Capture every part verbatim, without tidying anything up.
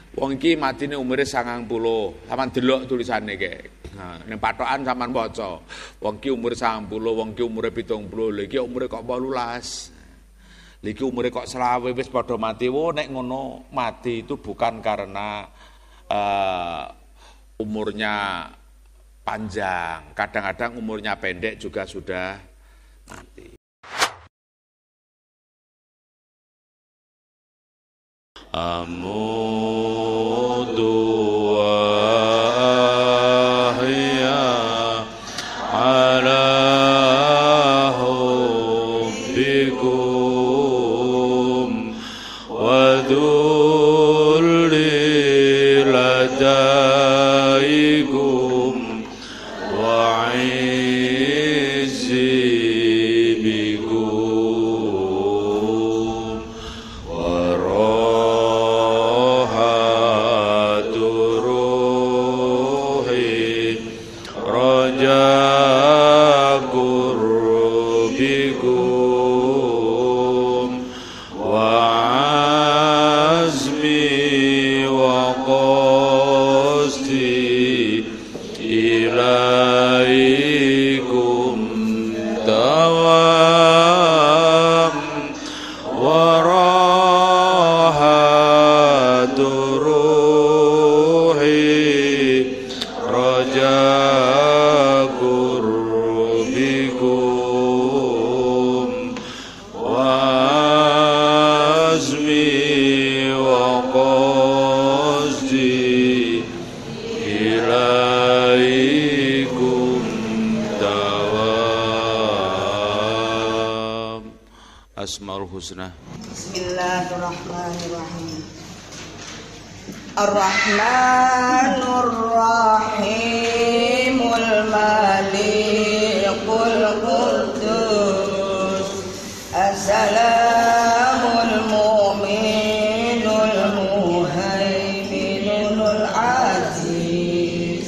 Wong iki matine umure sangang puluh. Sampeyan delok tulisane iki. Nah, ning patokan sampeyan waca. Wong iki umure sangang puluh, wong iki umure pitung puluh, lha iki umure kok wolulas. Lha iki umure kok selawe wis padha mati. Wo nek ngono mati itu bukan karena uh, umurnya panjang, kadang-kadang umurnya pendek juga sudah mati. Amudu wa ahya ala hubbikum wa dhulli ladaikum wa izzi bikum wa rahatu ruhi raja qurbikum wa azmi wa qasdi ilaikum dawam wa rahatu ruhi raja qurbikum wa azmi wa qasdi ilaikum dawam. Asmaul husna. Bismillahirrahmanirrahim. Ar-Rahmanur Rahimul Malikul Quddus As-Salamul Mu'minul Muhaiminul Aziz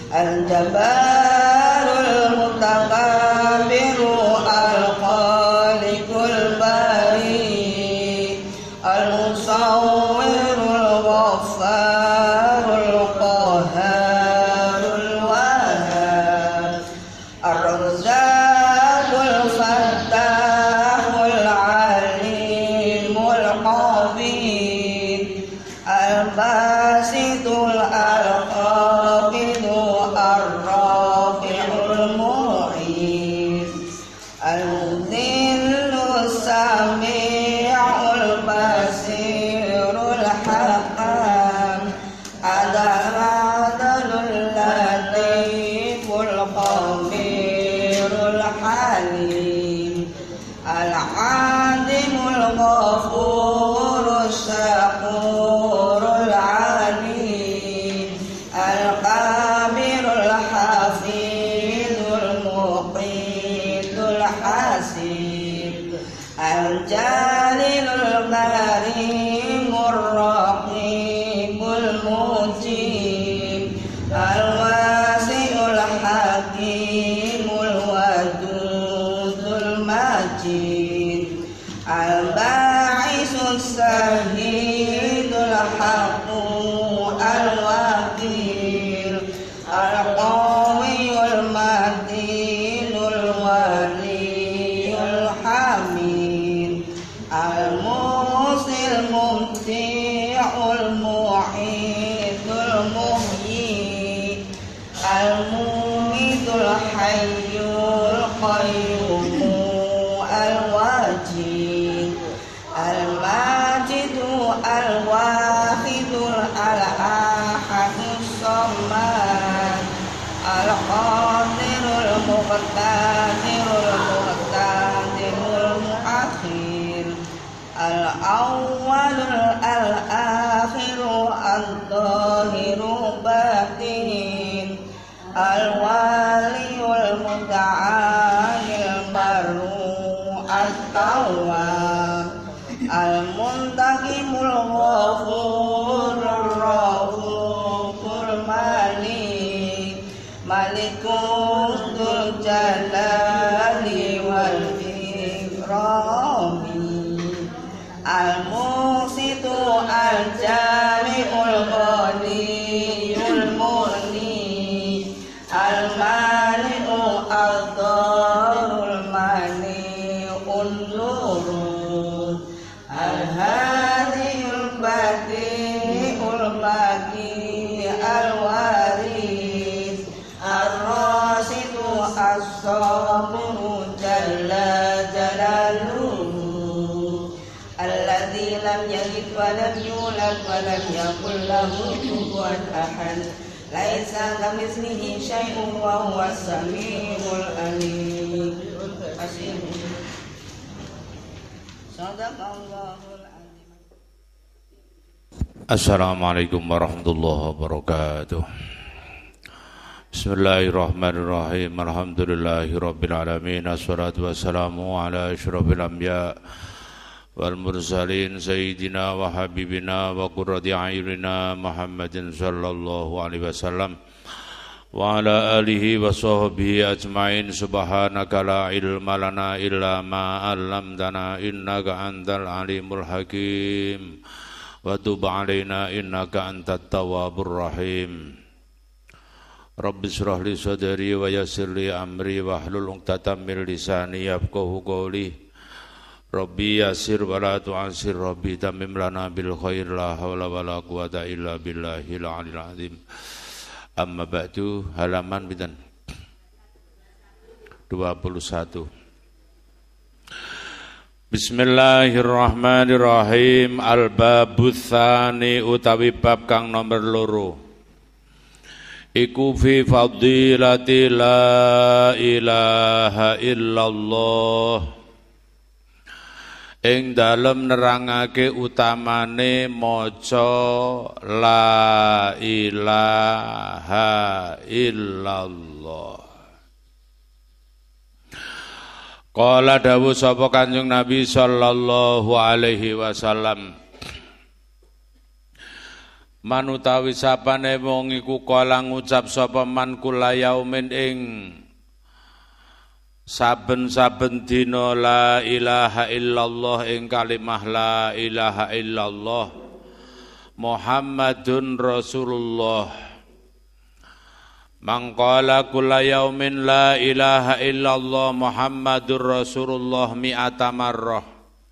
Al-Jabbarul Mutakabbiru Al-Khaliqul Bari Al-Musawwirul Ghaffarul Qahharul Wahhab Ar-Razzaqul Fattahul Alimul Qabid Al-Basitul Al-Qabidu Ar-Rafi'ul Mu'id Al-Mudhillu Sami'ul Basirul Hakam Adal-Adalul Latiful Khabirul Halim Al-Adimul Ghafurul Syakurul Alim Al-Kabirul Hafidul Muqidul Hasib Al-Jalilul Karimur Raqibul Mujib Al-Wasi'ul Hakimul Wadudul Majid Al-Ba'isus Sahidul Haqqu Al-Wakil Al-Qawiyul Matinul Waliyul Hamid Al-Musil Mumti'ul Mu'idul Muhyi Al-Mumidul Hayyul Qayyumu Al-Wajid Al-Majidu Al-Wahidul Al-Ahadus Samad Al-Qadirul Muqtadirul Muqtadirul Muakhir Al-Awwalul Al-Akhiru Al-Dhahiru Batin Al-Waliyul Muta'alil Baru Al-Tawwab Al-Muntaqimul Ghafur يولد ولم يكن له كفوا أحد ليس كمثله شيء وهو السميع العليم. صدق الله العظيم. Assalamualaikum warahmatullahi wabarakatuh. Bismillahirrahmanirrahim. Alhamdulillahirabbil alamin. Assalatu wassalamu ala asyrafil anbiya wal mursalin sayyidina wa habibina wa qurrati a'yunina Muhammadin sallallahu alaihi wasallam wa ala alihi wa sahbihi ajmain. Subhanaka la ilma lana illa ma 'allamtana innaka antal alimul hakim wa tub 'alaina innaka antat tawwabur rahim. Rabbi shrah li sadri wa yassir li amri wahlul 'uqdatam min lisani yafqahu qawli. Rabbi yassir wa la tu'assir, Rabbi tamim lana bil khair, la haula wa la quwata illa billahil aliyil azim. Amma ba'du, halaman pinten? dua puluh satu. Bismillahirrahmanirrahim. Al-babus tsani utawi bab kang nomor loro. Iku fi fadilati la ilaha illallah. Ing dalem nerangake utamane maca la ilaha illallah. Qala dawuh sapa Kanjeng Nabi sallallahu alaihi wasallam, manutawi sapane wong iku kala ngucap sapa man kula yaumin ing saben-saben dina la ilaha illallah ing kalimah la ilaha illallah Muhammadun Rasulullah. Mangqala kula yaumin la ilaha illallah Muhammadur Rasulullah mi'ata marrah.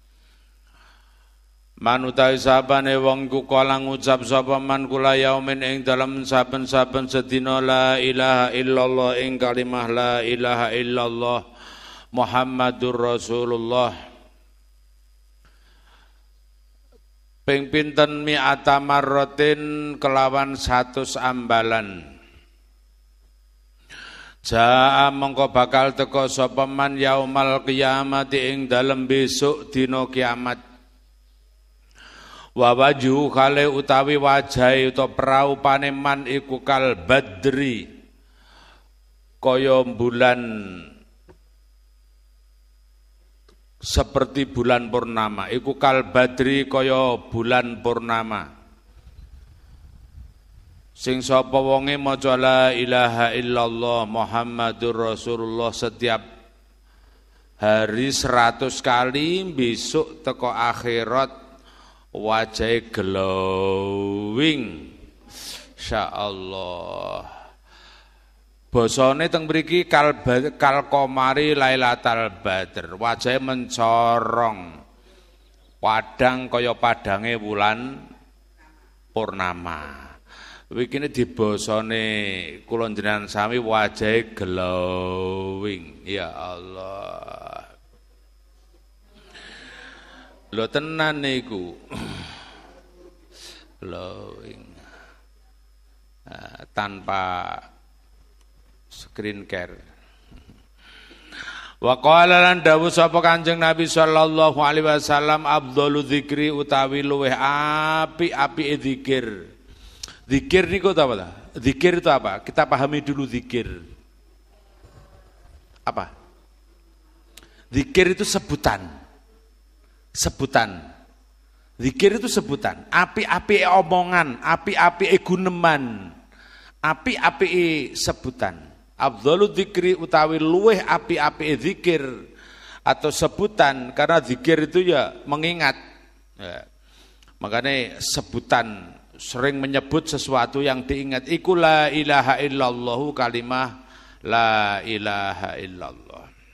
Manutawi sabane wong ku kala ngucap sapa man kula yaumin ing dalem saben-saben sedina la ilaha illallah ing kalimah la ilaha illallah Muhammadur Rasulullah. Ping pinten mi'ata marratin kelawan satus ambalan. Jaa mongko bakal teka sapa man yaumal qiyamati ing dalem besok dina kiamat. Wa wajhu kale utawi wajahe utawa praupane man iku kal badri kaya bulan, seperti bulan purnama. Iku kal badri kaya bulan purnama. Sing sapa wonge maca la ilaha illallah Muhammadur Rasulullah setiap hari seratus kali, besok teko akhirat wajah glowing, insyaallah. Basane teng mriki kal, kal komari lailatal badr, wajah mencorong, padang kaya padange wulan purnama. Wikine dibasane kula njenengan sami wajah glowing, ya Allah. Lho tenan niku. Glowing. Nah, tanpa screen care. Wa qala lan dawuh sapa Kanjeng Nabi sallallahu alaihi wasallam, afdhalu dzikri utawi luweh apik-apike zikir. Zikir niku apa ta? Zikir itu apa? Kita pahami dulu zikir. Apa? Zikir itu sebutan. Sebutan. Zikir itu sebutan. Api-api omongan, api-api guneman, api-api sebutan. Afdhalu dzikri utawi luweh api-api zikir atau sebutan, karena zikir itu ya mengingat. Ya. Makanya sebutan, sering menyebut sesuatu yang diingat. Iku la ilaha illallahu, kalimah la ilaha illallah.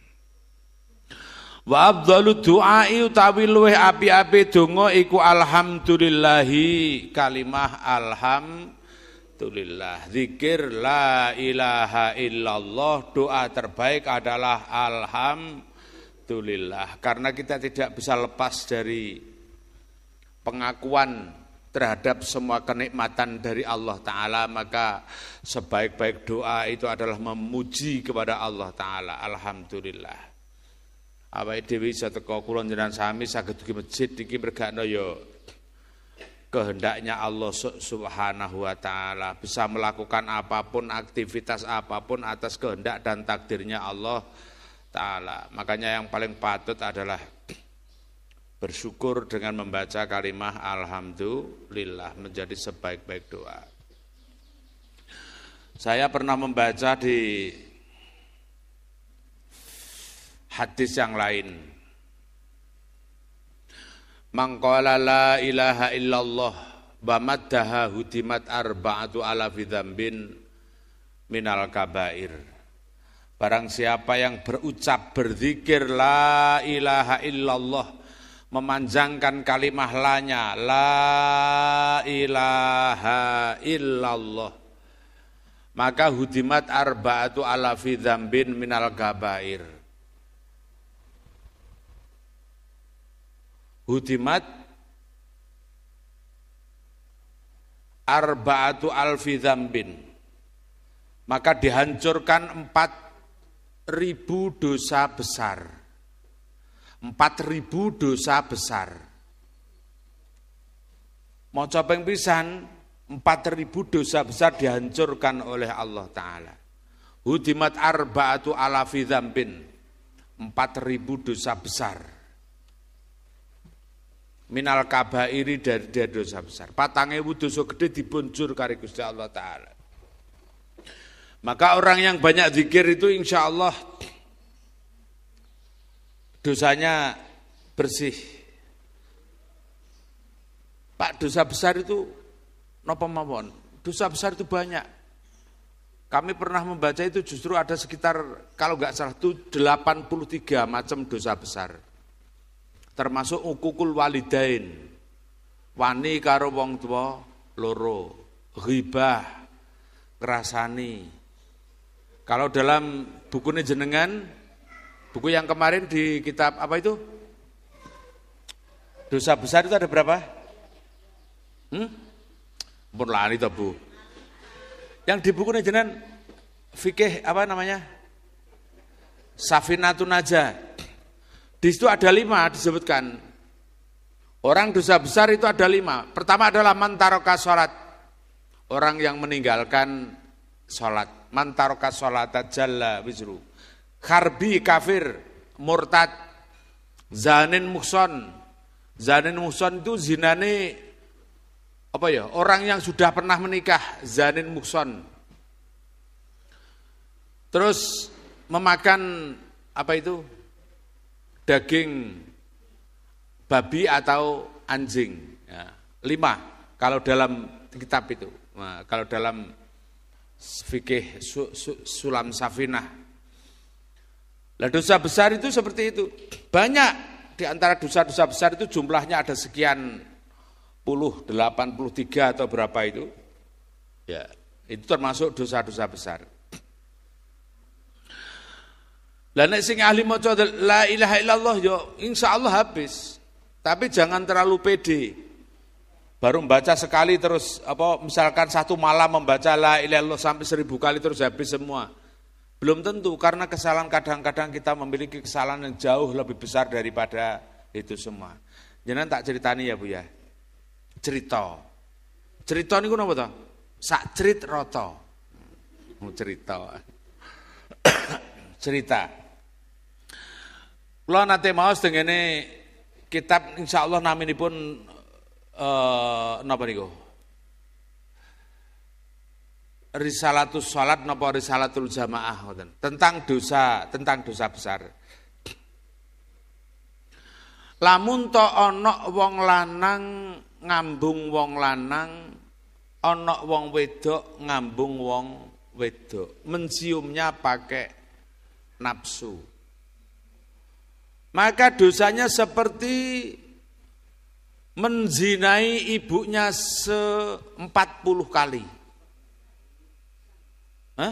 Wa afdalu du'ai utawi luweh api-api donga iku alhamdulillahi, kalimah alhamdulillah. Zikir la ilaha illallah, doa terbaik adalah alhamdulillah. Karena kita tidak bisa lepas dari pengakuan terhadap semua kenikmatan dari Allah Ta'ala, maka sebaik-baik doa itu adalah memuji kepada Allah Ta'ala. Alhamdulillah. Awake dhewe isa teko kula njenengan sami saged dugi masjid iki mergakno ya kehendaknya Allah Subhanahu wa Ta'ala, bisa melakukan apapun, aktivitas apapun atas kehendak dan takdirnya Allah Ta'ala. Makanya yang paling patut adalah bersyukur dengan membaca kalimah Alhamdulillah menjadi sebaik-baik doa. Saya pernah membaca di hadis yang lain. Mangqala la ilaha illallah wa maddaha hudimat arba'atu alafi dzambin minal kabair. Barang siapa yang berucap berzikir la ilaha illallah, memanjangkan kalimah lanya la ilaha illallah, maka hudimat arba'atu alafi dzambin minal kabair. Hudimat arba'atu alfi dzambin, maka dihancurkan empat ribu dosa besar. Empat ribu dosa besar. Maca ping pisan, empat ribu dosa besar dihancurkan oleh Allah Ta'ala. Hudimat arba'atu alafi dzambin, empat ribu dosa besar. Minal kabairi, dari, dari dosa besar. Patang ewu dosa gede dibunjur kari Gusti Allah Ta'ala. Maka orang yang banyak zikir itu insya Allah dosanya bersih. Pak, dosa besar itu napa mawon? Dosa besar itu banyak. Kami pernah membaca itu justru ada sekitar, kalau nggak salah itu delapan puluh tiga macam dosa besar. Termasuk ukukul walidain, wani karo wong tua loro, ghibah, ngrasani. Kalau dalam bukunya jenengan, buku yang kemarin di kitab apa itu? Dosa besar itu ada berapa? Hmm? Pun lali toh Bu. Yang di bukunya jenengan fikih apa namanya? Safinatun Najah. Di situ ada lima disebutkan. Orang dosa besar itu ada lima. Pertama adalah mantaroka sholat. Orang yang meninggalkan sholat. Mantaroka sholat jalla wizru. Kharbi kafir, murtad, zanin muhson. Zanin muhson itu zinane apa ya? Orang yang sudah pernah menikah, zanin muhson. Terus memakan apa itu? Daging babi atau anjing. Ya, lima kalau dalam kitab itu. Nah, kalau dalam fikih su, su, sulam safinah. Lah dosa besar itu seperti itu. Banyak di antara dosa-dosa besar itu jumlahnya ada sekian puluh, delapan puluh tiga atau berapa itu. Ya, itu termasuk dosa-dosa besar. Lah nek sing ahli maca la ilaha illallah yo insyaallah habis. Tapi jangan terlalu pede. Baru membaca sekali terus apa misalkan satu malam membaca la ilaha illallah sampai seribu kali terus habis semua. Belum tentu, karena kesalahan kadang-kadang kita memiliki kesalahan yang jauh lebih besar daripada itu semua. Jangan tak ceritani ya Bu ya. Cerita. Cerita niku napa to? Sak cerit rata. Mau cerita. Cerita. Kula nate maos dengene kitab insyaallah naminipun eh napa niku? Risalatus Shalat napa Risalatul Jamaah ngoten. Tentang dosa, tentang dosa besar. Lamun to ana wong lanang ngambung wong lanang, ana wong wedok ngambung wong wedok, menciumnya pakai nafsu. Maka dosanya seperti menzinai ibunya seempat puluh kali. Hah?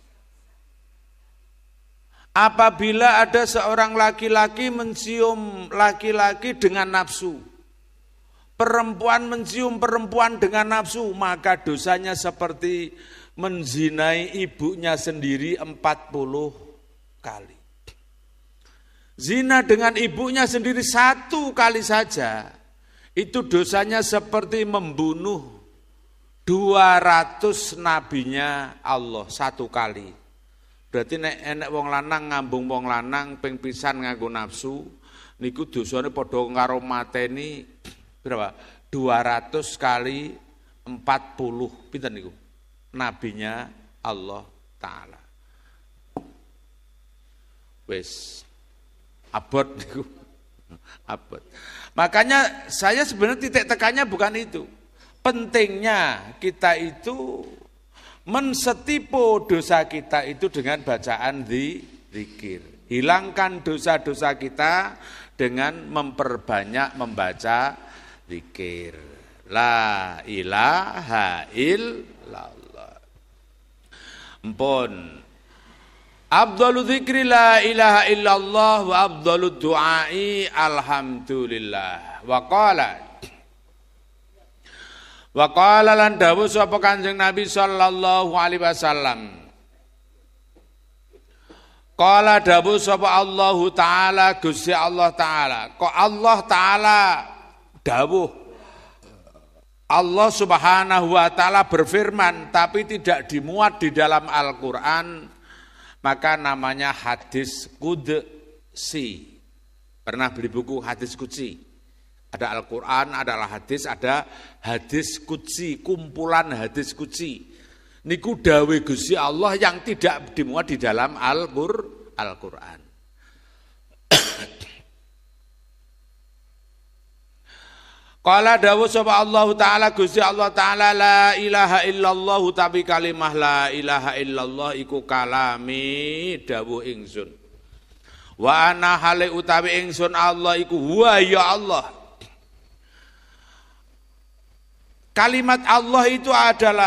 Apabila ada seorang laki-laki mencium laki-laki dengan nafsu, perempuan mencium perempuan dengan nafsu, maka dosanya seperti menzinai ibunya sendiri empat puluh kali. Zina dengan ibunya sendiri satu kali saja, itu dosanya seperti membunuh dua ratus nabinya Allah satu kali. Berarti nek enek wong lanang ngambung wong lanang ping pisan nganggo nafsu, niku dosane padha karo mateni berapa? dua ratus kali empat puluh. Pinten niku? Nabinya Allah Ta'ala. Wes abot niku. Abot. Makanya saya sebenarnya titik tekannya bukan itu. Pentingnya kita itu mensetipu dosa kita itu dengan bacaan zikir. Hilangkan dosa-dosa kita dengan memperbanyak membaca zikir. La ilaha illallah. Ampun. Afdalu dzikri la ilaha illallah wa afdalu du'ai alhamdulillah. Wa qala Wa qala lan dawuh sapa Kanjeng Nabi sallallahu alaihi wasallam. Qala dawuh sapa Allah taala Gusti Allah taala. Kok Allah taala dawuh Allah Subhanahu wa taala berfirman tapi tidak dimuat di dalam Al-Qur'an, maka namanya hadis qudsi. Pernah beli buku hadis qudsi? Ada Al-Quran, adalah hadis, ada hadis qudsi, kumpulan hadis qudsi. Niku dawe Gusti Allah yang tidak dimuat di dalam Al-Quran. Qala dawuh sapa Allah taala Gusti Allah taala la ilaha illallah, tapi kalimah la ilaha illallah iku kalami dawuh ingsun. Wa ana hale utawi ingsun Allah iku wa ya Allah. Kalimat Allah itu adalah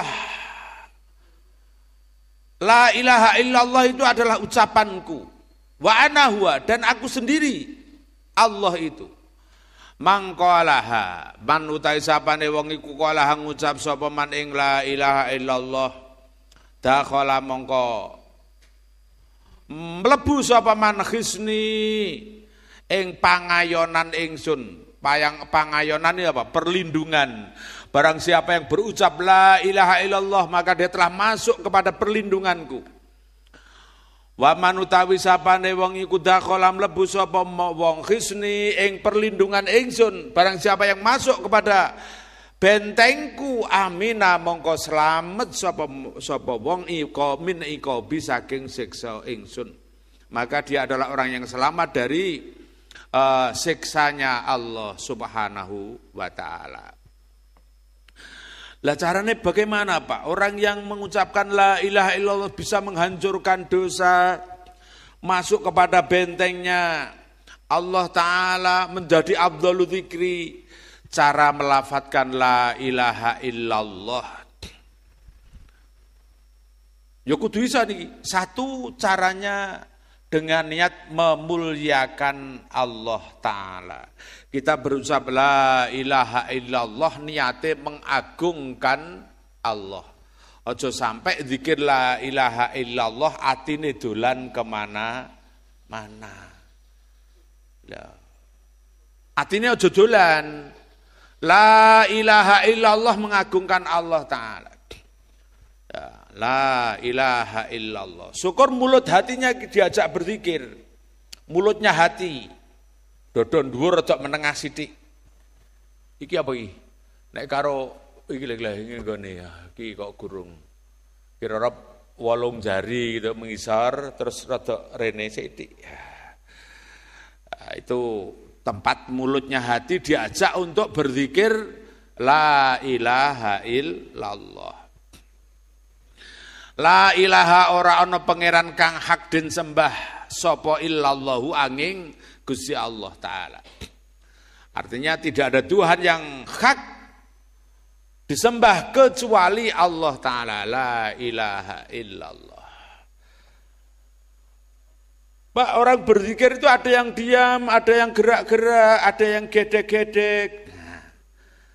la ilaha illallah, itu adalah ucapanku. Wa ana huwa, dan aku sendiri Allah itu. Mangqalaha, man utai sapane wong iku qalaha ngucap sapa man ing la ilaha illallah, dakhala mongko mlebu sapa man khisni ing pangayonan ingsun. Payang pangayonan ini apa? Perlindungan. Barang siapa yang berucap la ilaha illallah, maka dia telah masuk kepada perlindunganku. Wa man utawi sapane wong iku dakhala mlebu sapa wong khisni ing perlindungan ingsun. Barang siapa yang masuk kepada bentengku, amina mongko slamet sapa sapa wong iku min iku saking siksa ingsun. Maka dia adalah orang yang selamat dari uh, siksanya Allah Subhanahu wa taala. Lah caranya bagaimana Pak? Orang yang mengucapkan la ilaha illallah bisa menghancurkan dosa, masuk kepada bentengnya Allah Ta'ala, menjadi afdhalu dzikri. Cara melafadzkan la ilaha illallah, ya kudu bisa nih. Satu, caranya dengan niat memuliakan Allah Ta'ala. Kita berucap la ilaha illallah, niatnya mengagungkan Allah. Ojo sampai zikir la ilaha illallah atine dolan kemana-mana. Ya. Atine ojo dolan. La ilaha illallah mengagungkan Allah Ta'ala. Ya, la ilaha illallah. Syukur mulut hatinya diajak berzikir. Mulutnya hati. Dodon dhuwur rada menengah sithik. Iki apa iki? Nek karo iki lho iki nggone ya. Iki kok gurung. Kira-kira wolung jari gitu mengisar terus rada rene sithik. Nah, itu tempat mulutnya hati diajak untuk berzikir la ilaha illallah. La ilaha ora ana pangeran kang hak den sembah sapa illallahu angin Gusti Allah Ta'ala. Artinya tidak ada Tuhan yang hak disembah kecuali Allah Ta'ala. La ilaha illallah. Pak, orang berzikir itu ada yang diam, ada yang gerak-gerak, ada yang gedek-gedek. Nah,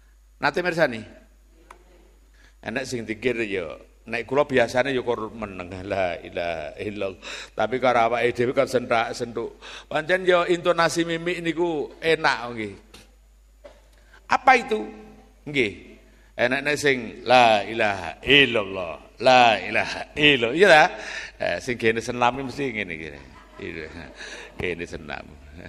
Nate mirsani. Enak sing dikir ya, nek kula biasane ya kur meneng la ilaha illallah. Tapi karo awake dhewe kan sentak-sentuk. Pancen ya intonasi mimik niku enak nggih. Apa itu? Nggih. Enak-enak sing la ilaha illallah, la ilaha illallah. Iya ta? Eh, sing kene senam mesti ngene iki. Kene senam.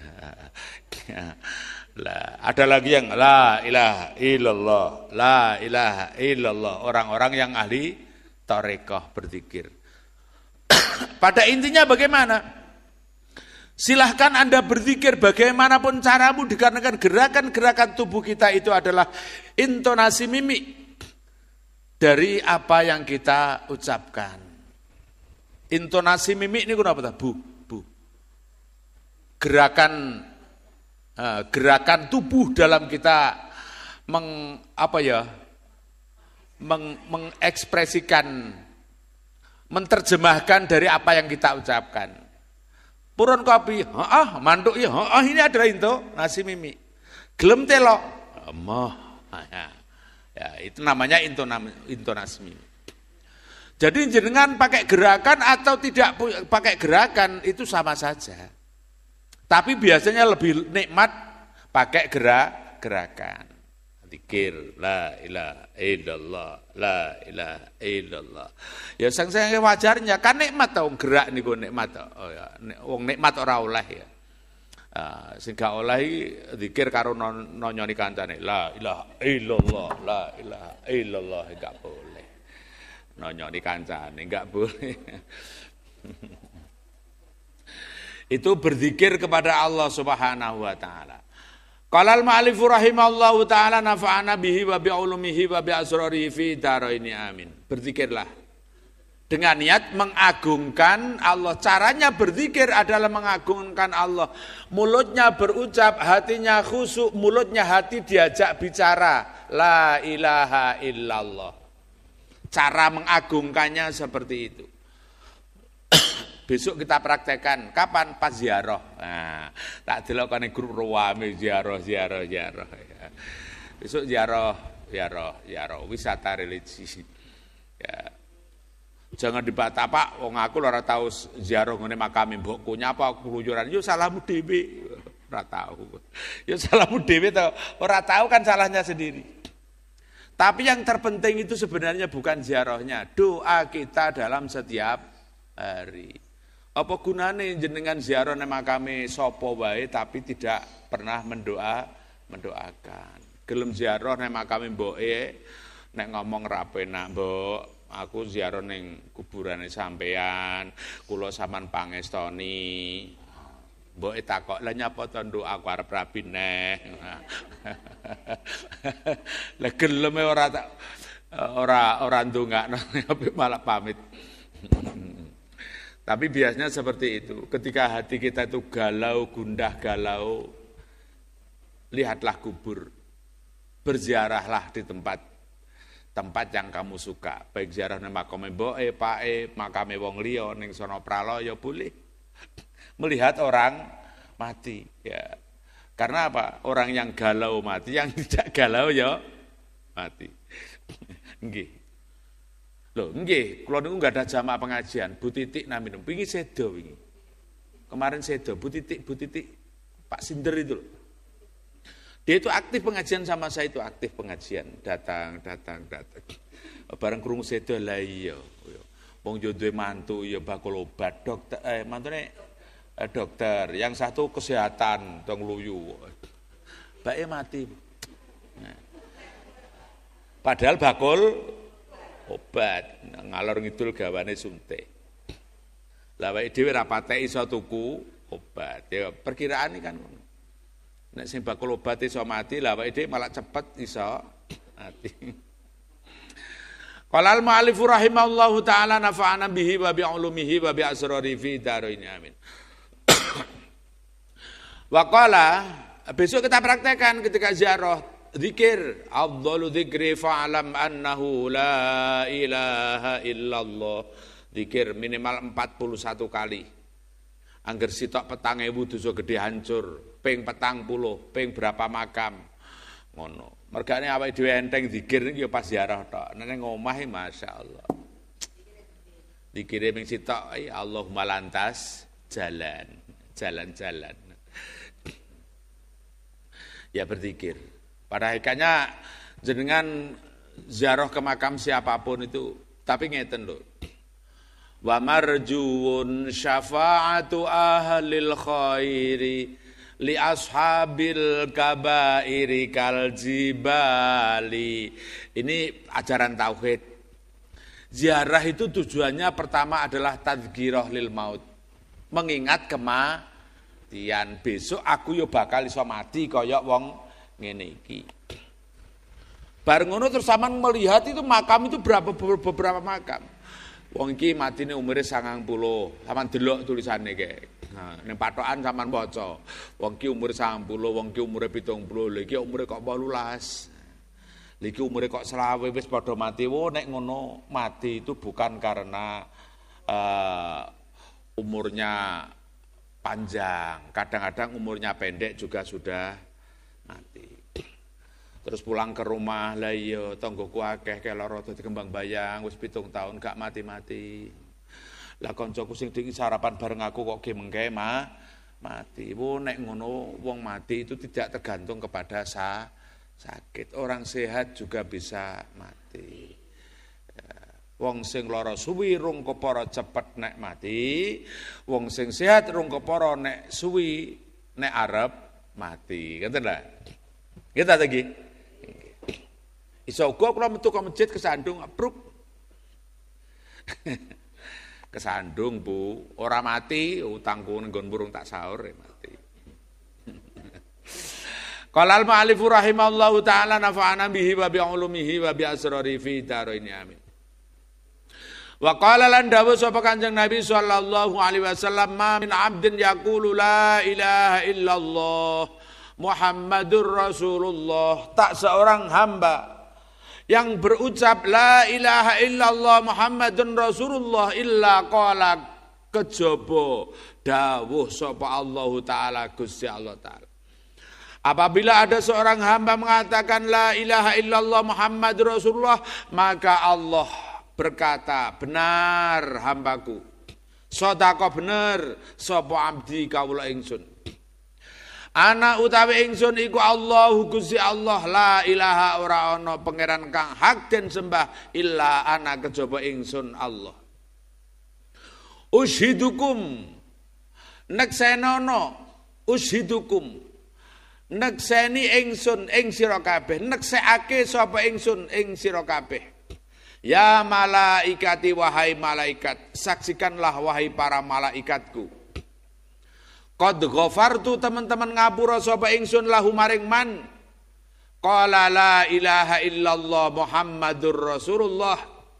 La, ada lagi yang la ilaha illallah, la ilaha illallah. Orang-orang yang ahli tarekah berzikir. Pada intinya bagaimana? Silahkan Anda berzikir bagaimanapun caramu, dikarenakan gerakan-gerakan tubuh kita itu adalah intonasi mimik dari apa yang kita ucapkan. Intonasi mimik ini kenapa? Bu, bu. Gerakan Uh, gerakan tubuh dalam kita meng, apa ya, meng, mengekspresikan, menerjemahkan dari apa yang kita ucapkan. Purun kopi, ah, mantuk ya, ah, ini adalah itu nasi mimi. Gelem telo, emoh, ya, ya, itu namanya intonasi mimi. Jadi jenengan pakai gerakan atau tidak pakai gerakan itu sama saja. Tapi biasanya lebih nikmat pakai gerak gerakan. Zikir la ilaha illallah, la ilaha illallah. Ya sang sing wajarnya kan nikmat ta wong gerak niku nikmat ta. Oh ya, wong nikmat ora oleh ya. Ah, sing gak oleh zikir karo nonyoni kancane la ilaha illallah, la ilaha illallah gak boleh. Nonyoni kancane gak boleh. Itu berzikir kepada Allah Subhanahu wa taala. Qala al-mu'allif rahimallahu taala nafa'ana bihi wa bi ulumihi wa bi asrarihi fi daraini amin. Berzikirlah dengan niat mengagungkan Allah. Caranya berzikir adalah mengagungkan Allah. Mulutnya berucap, hatinya khusyuk, mulutnya hati diajak bicara la ilaha illallah. Cara mengagungkannya seperti itu. Besok kita praktekkan. Kapan? Pas ziarah. Nah, tak dilokane grup rame ziarah, ziarah, ziarah. Ya. Besok ziarah, ziarah, ziarah. Wisata religi. Ya. Jangan dibantah Pak, wong aku ora tahu ziarah ngene makame mbokku nyapa keluyuran. Yo salahmu dhewe. Ora tahu. Yo salahmu dhewe to. Ora tahu kan salahnya sendiri. Tapi yang terpenting itu sebenarnya bukan ziarahnya, doa kita dalam setiap hari. Apa gunane jenengan ziarah nang makame sapa wae tapi tidak pernah mendoa mendoakan. Gelem ziarah nang makame mboke nek ngomong ra penak, Mbok, aku ziarah ning kuburane sampean, kula sampean pangestoni. Mboke takok, "Lah nyapa to nduk aku arep rabi neh." Lah gelem ora tak ora ora ndongakno malah pamit. Tapi biasanya seperti itu. Ketika hati kita itu galau, gundah galau, lihatlah kubur. Berziarahlah di tempat tempat yang kamu suka. Baik ziarah nang makame mboke, pake, makame wong liya ning sono pralaya boleh. Melihat orang mati, ya. Karena apa? Orang yang galau mati, yang tidak galau ya mati. Nggih. Loh, nggih, kula niku enggak ada jamaah pengajian, Bu Titik nami wingi sedo wingi. Kemarin sedo Bu Titik, Bu Titik Pak Sinder itu loh. Dia itu aktif pengajian sama saya itu aktif pengajian, datang, datang, datang. Bareng krungu sedo lah iya. Wong yo duwe mantu ya bakul obat dokter eh mantune eh, dokter, yang satu kesehatan tong luyu. Mbake mati. Nah. Padahal bakul obat ngalor ngidul gawane suntik. Lah awake dhewe ra patek iso tuku obat. Ya perkiraan iki kan ngono. Nek sing bakul obat iso mati, lah awake dhewe malah cepet iso mati. Qala al-mu'allif rahimallahu taala nafa'ana bihi wa bi ulumihi wa bi asrarihi fi darain amin. Wa qala, besok kita praktekkan ketika ziarah zikir, afdalu dzikri fa'lam annahu la ilaha illallah. Zikir minimal empat puluh satu kali. Angger sitok petang ewu dosa gede hancur, ping petang puluh, ping berapa makam. Ngono. Mergane awake dhewe enteng zikir niki ya pas ziarah tok. Nek ning omah masyaallah. Zikire ming sitok ay Allahumma lantas jalan, jalan-jalan. Ya berzikir. Pada hakikatnya jenengan ziarah ke makam siapapun itu, tapi ngeten lho. Wa marjuun syafa'atu ahlil khairi li ashabil kabairi kal jibali. Ini ajaran tauhid. Ziarah itu tujuannya pertama adalah tadzkirah lil maut. Mengingat kematian. Besok aku yo bakal iso mati kaya wong ngene iki. Bareng ngono terus sampean melihat itu makam itu berapa beberapa makam. Wong iki matine umure sangang puluh. Sampeyan delok tulisane kae. Nah, ning patokan sampeyan waca. Wong iki umure sangang puluh, wong iki umure pitung puluh, lha iki umure kok wolulas. Lha iki umure kok selawe wis padha mati. Wo nek ngono mati itu bukan karena uh, umurnya panjang. Kadang-kadang umurnya pendek juga sudah mati. Terus pulang ke rumah, lah iya tanggoku akeh keloro dadi kembang bayang wis pitung tahun gak mati-mati. Lah kancaku sing dingi sarapan bareng aku kok ge mengke mah mati. Wo nek ngono wong mati itu tidak tergantung kepada sa sakit. Orang sehat juga bisa mati. Ya. Wong sing lara suwi rung kepara cepet nek mati, wong sing sehat rung kepara nek suwi nek arep mati. Ngoten lho. Nggih ta iki? Iso uga kula metu ke masjid kesandung pruk. Kesandung Bu, ora mati, utangku ning nggon burung tak sahur mati. Qala al-mu'allif rahimallahu taala nafa'ana bihi wa bi ulumihi wa bi asrari fi darain amin. Wa qala lan dawuh sapa Kanjeng Nabi sallallahu alaihi wasallam ma min 'abdin yaqulu la ilaha illallah Muhammadur Rasulullah, tak seorang hamba yang berucap la ilaha illallah Muhammadun Rasulullah illa qala kejaba dawuh sapa Allah taala Gusti Allah taala. Apabila ada seorang hamba mengatakan la ilaha illallah Muhammadur Rasulullah, maka Allah berkata, benar hambaku, sedekah bener sapa abdi kawula ingsun. Ana utawi ingsun iku Allahu Gusti Allah, la ilaha ora ana pangeran kang hak den sembah illa ana kejaba ingsun Allah. Ushidukum neksenono ushidukum nekseni ingsun ing sira kabeh, neksekake sapa ingsun ing sira kabeh. Ya malaikati wahai malaikat, saksikanlah wahai para malaikatku. Qad ghafartu teman-teman ngapura sapa ingsun lahu maring man qala la ilaha illallah Muhammadur Rasulullah.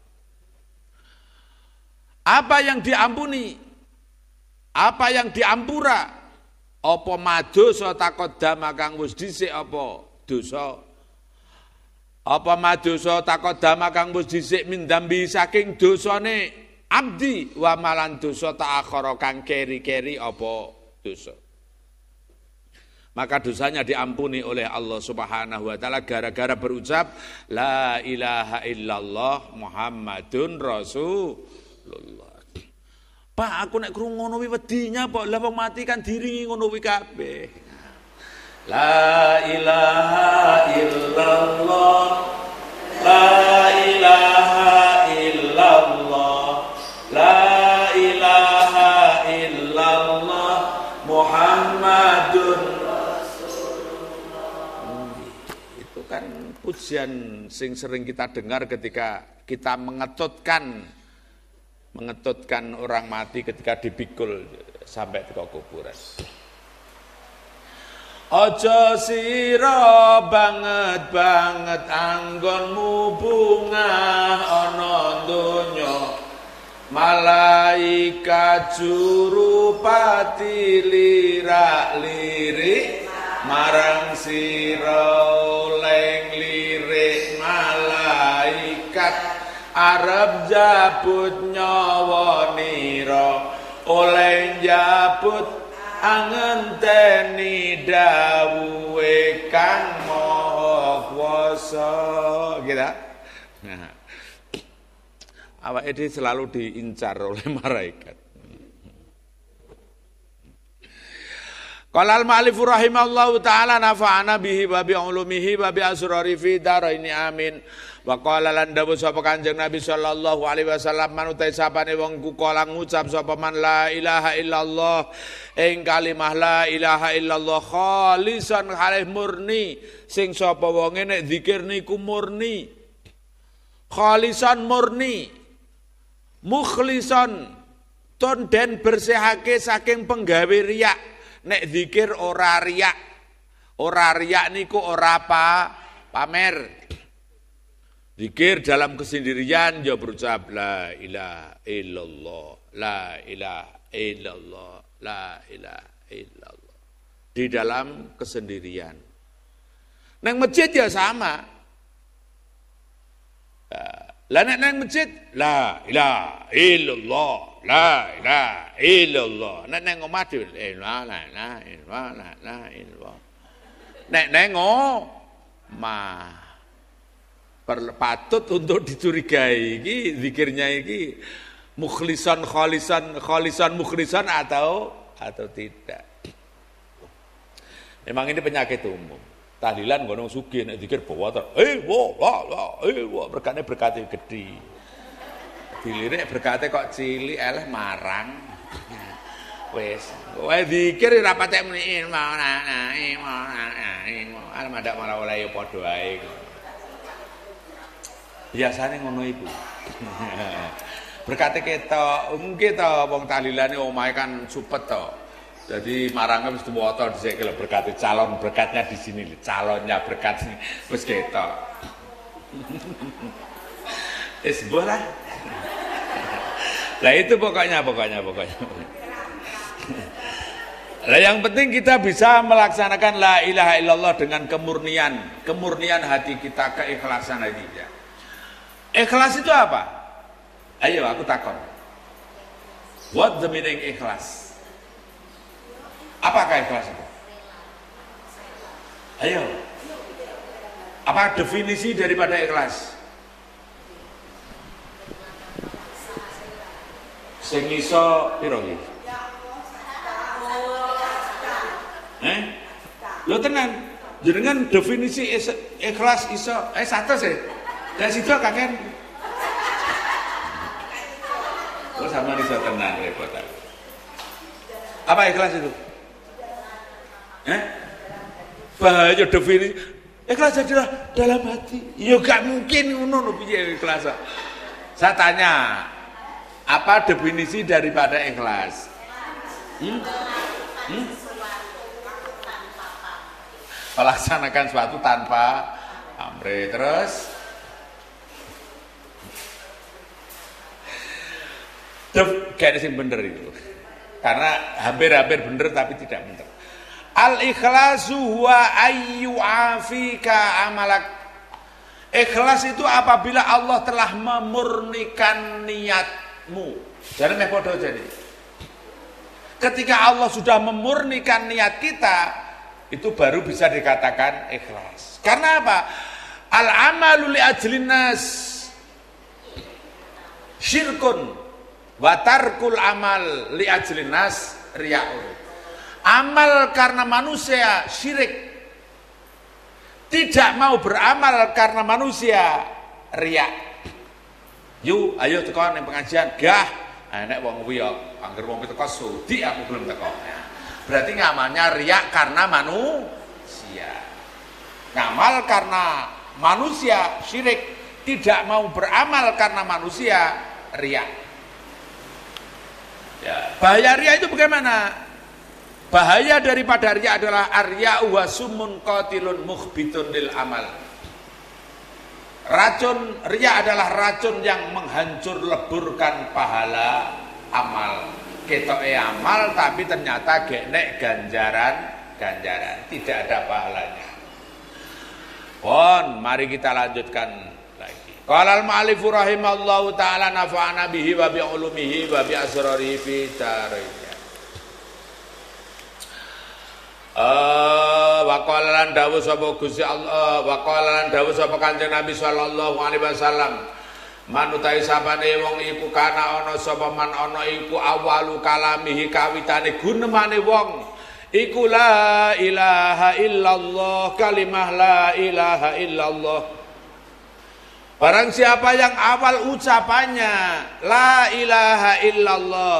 Apa yang diampuni? Apa yang diampura? Apa madosa taqaddama kang wis dhisik apa dosa? Apa madosa taqaddama kang wis dhisik min dambi saking dosane abdi wa malan dosa ta'akhara kang keri-keri apa dosa. Maka dosanya diampuni oleh Allah Subhanahu wa taala gara-gara berucap la ilaha illallah Muhammadun Rasulullah. Pak, aku nek krungu ngono wi wedinya kok lah wong mati kan diringi ngono wi kabeh. La ilaha illallah la ilaha illallah la ilaha illallah Muhammadun Rasulullah. Itu kan pujian sing sering kita dengar ketika kita mengetutkan mengetutkan orang mati ketika dipikul sampai ke kuburan. Aja sira banget-banget anggonmu bungah ana donya, malaikat jurupati lirak-lirik marang sira oleh lirik malaikat arep jabut nyawa nira oleh jabut angenteni dawuhe Kang Maha poso gitu. Nah, awak ini selalu diincar oleh malaikat. Qala al-ma'alif rahimallahu ta'ala nafa'ana bihi wa bi ulumihi wa bi asrari fi daraini amin. Wa qala lan dawuh sapa Kanjeng Nabi sallallahu alaihi wasallam manutai sapane wong ku kala ngucap sapa man la ilaha illallah ing kalimah la ilaha illallah khalisan halih murni sing sapa wonge nek zikir niku murni khalisan murni mukhlisan ton den bersihake saking penggawe riya. Nek zikir ora riak, ora riak niku ora apa pamer. Zikir dalam kesendirian ya berucap la ilaha illallah, la ilaha illallah, la ilaha illallah. Di dalam kesendirian. Nang masjid ya sama. Lah nek nang masjid la ilaha illallah, la ilaha illallah. Nek nang omah dhewe la la la la la illallah. Nek nang omah patut untuk dicurigai iki zikirnya iki mukhlisan khalisan khalisan mukhlisan atau atau tidak. Memang ini penyakit umum. Tahlilan gonong sugih nek zikir bawa ter eh wa wa eh wa berkatnya berkate gedhi. Dilirik berkate kok cilik eleh marang. Wis, kowe zikir ora patek muni mana mana almadak malah oleh padha ae. Biasane ngono iku. Berkate ketok, mungkin to wong tahlilane omahe kan supet to. Jadi marangnya mesti motor dhisik lho berkati calon berkatnya di sini calonnya berkat sini wis ketok. Es bola. Lah itu pokoknya pokoknya pokoknya. Lah yang penting kita bisa melaksanakan la ilaha illallah dengan kemurnian, kemurnian hati kita, keikhlasan hati kita. Ikhlas itu apa? Ayo aku takon. What the meaning ikhlas? Apakah ikhlas itu? Ayo. Apa definisi daripada ikhlas? Sing iso piro iki? Eh? Lho tenan. Jenengan definisi ikhlas iso eh satu sih. Dan situ kakek. Kok sama iso tenan repot aku. Apa ikhlas itu? Eh? Bahaya definisi ikhlas adalah dalam hati. Ya gak mungkin ngono lho piye ikhlas. Saya tanya, apa definisi daripada ikhlas? Hmm? Hmm? Melaksanakan sesuatu tanpa pamrih. Terus gak ada yang bener itu. Karena hampir-hampir bener tapi tidak bener. Al-ikhlasu huwa ayyu'afika amalak. Ikhlas itu apabila Allah telah memurnikan niatmu. Jadi meh podo jadi. Ketika Allah sudah memurnikan niat kita, itu baru bisa dikatakan ikhlas. Karena apa? Al-amalu li ajlin nas syirkun wa tarkul amal li ajlin nas riya'un. Amal karena manusia syirik. Tidak mau beramal karena manusia riya. Yuk, ayo teko ning pengajian, gah. Nek wong kuwi ya anggere wong teko sudi aku belum teko. Berarti ngamalnya riya karena manusia. Ngamal karena manusia syirik. Tidak mau beramal karena manusia riya. Ya, bahaya riya itu bagaimana? Bahaya daripada riya adalah arya'u wa summun qatilun mukhbitun lil amal. Racun riya adalah racun yang menghancur leburkan pahala amal. Ketoke amal tapi ternyata genek ganjaran ganjaran tidak ada pahalanya. Pon, mari kita lanjutkan lagi. Qala al-ma'alifu rahimallahu ta'ala nafa'ana bihi wa bi ulumihi wa bi asrarihi fi tarain. Uh, wa qala lan dawuh sapa Gusti Allah wa qala lan dawuh sapa Kanjeng Nabi sallallahu alaihi wasallam man utahe sapane wong iku kana ana sapa man ana iku awalu kalamihi kawitane gunemane wong iku la ilaha illallah kalimah la ilaha illallah. Barang siapa yang awal ucapannya la ilaha illallah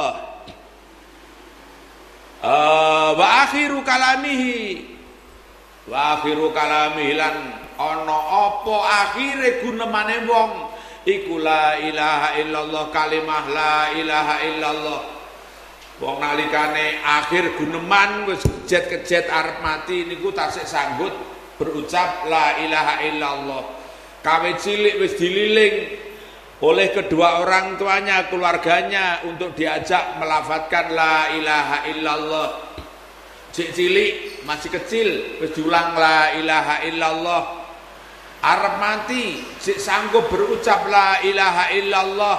uh, wa akhiru kalamihi wa akhiru kalamihi lan ana apa akhire gunemane wong iku la ilaha illallah kalimah la ilaha illallah. Wong nalikane akhir guneman wis kejet-kejet arep mati niku tasik sanggut berucap la ilaha illallah. Kawe cilik wis dililing oleh kedua orang tuanya, keluarganya untuk diajak melafadzkan la ilaha illallah. Cik cilik masih kecil wis diulang la ilaha illallah. Arep mati sik sanggup berucap la ilaha illallah.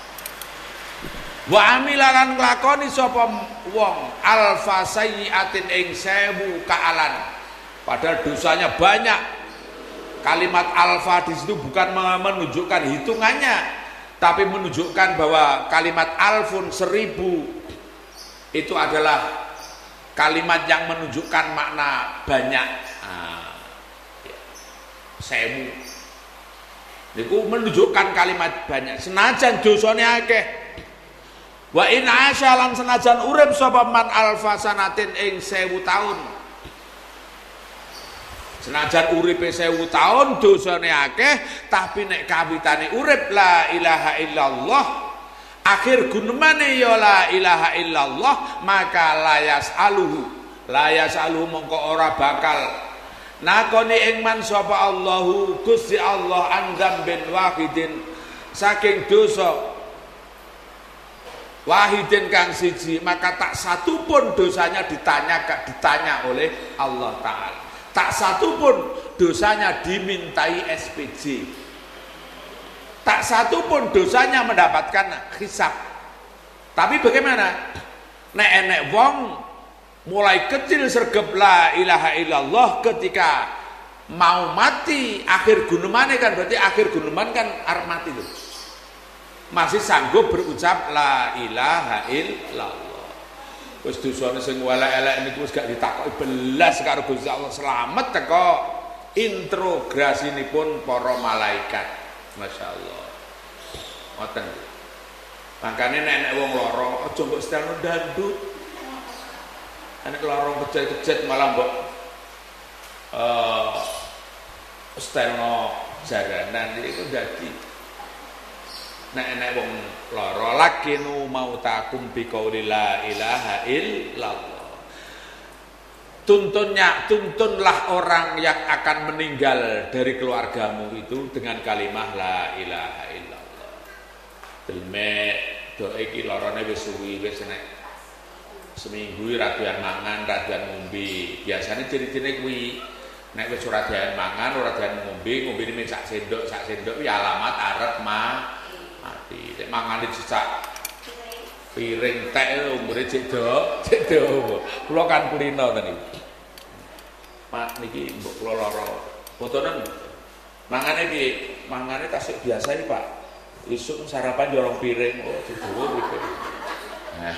Wa amilalan nglakoni sapa wong alfa sayyiatin ing sewu kaalan. Padahal dosanya banyak. Kalimat alfa di situ bukan menunjukkan hitungannya, tapi menunjukkan bahwa kalimat alfun seribu itu adalah kalimat yang menunjukkan makna banyak. Nah, sewu niku menunjukkan kalimat banyak senajan dosane akeh. Wa in asyalan senajan urip sapa man alfa sanatin ing sewu taun. Senajan uripe sewu taun dosane akeh, tapi nek kawitane urip la ilaha illallah, akhir gunemane ya la ilaha illallah, maka layas aluhu layas aluhu mongko ora bakal nakoni ing man sapa Allahu Gusti Allah andam bin wahidin saking dosa wahidin kang siji, maka tak satu pun dosanya ditanya ditanya oleh Allah Ta'ala, tak satu pun dosanya dimintai S P J, tak satu pun dosanya mendapatkan hisab. Tapi bagaimana nek enek wong mulai kecil sergep la ilaha illallah, ketika mau mati akhir gunemane kan berarti akhir guneman kan arep mati tuh, masih sanggup berucap la ilaha illallah. Wis dosane sing elek-elek niku wis gak ditakoki belas karo Gusti Allah, selamat teko integrasinipun para malaikat. Masyaallah. Ngoten. Makane nek wong lara aja mbok setelno dandut. Nek lara kejet-kejet malah mbok eh setelno jaranan iku dadi nek enek wong lara lakinu mautakum biqauli la ilaha illallah. Tuntunnya, tuntunlah orang yang akan meninggal dari keluargamu itu dengan kalimah la ilaha illallah. Delme do iki larane wis suwi, wis nek seminggu ra doyan mangan, ra doyan ngombe. Biasane ciri-cirine kuwi nek wis ora doyan mangan, ora doyan ngombe, ngombene sak sendok, sak sendok ya alamat arep mah mati. Nek mangane cicak piring teh umure cek do, cek do. Kula kan kulino ten iki. Pak niki mbok kula lara. Botonen mangane piye? Mangane tasik biasa iki, Pak. Isuk sarapan jorong piring. Oh, cek dhuwur iki. Nah.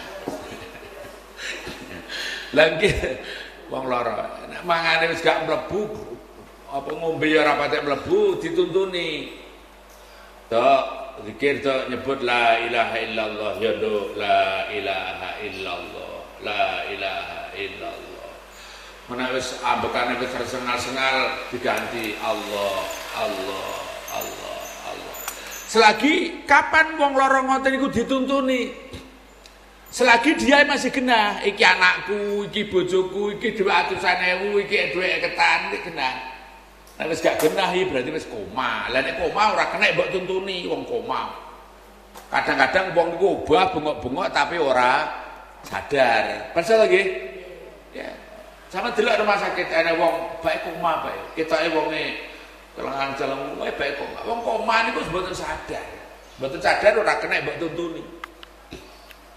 Lah iki wong lara. Nek mangane wis gak mlebu apa ngombe ya ora patek mlebu dituntuni. Tok zikir tok nyebut la ilaha illallah ya do la ilaha illallah la ilaha illallah. Menawi wis ambekane wis sengal-sengal diganti Allah Allah Allah Allah. Selagi kapan wong lara ngoten iku dituntuni? Selagi dia masih genah, iki anakku, iki bojoku, iki dhuwit atusan ewu, iki dhuwit ketan, iki genah. Nek wis gak genah iki berarti wis koma. Lah nek koma ora kena mbok tuntuni wong koma. Kadang-kadang wong niku obah bengok-bengok tapi ora sadar. Perso lagi? Ya. Sama delok rumah sakit ana wong bae koma bae. Ketoke wonge kelengan-celeng wae bae koma. Wong koma niku mboten sadar. Mboten sadar ora kena mbok tuntuni.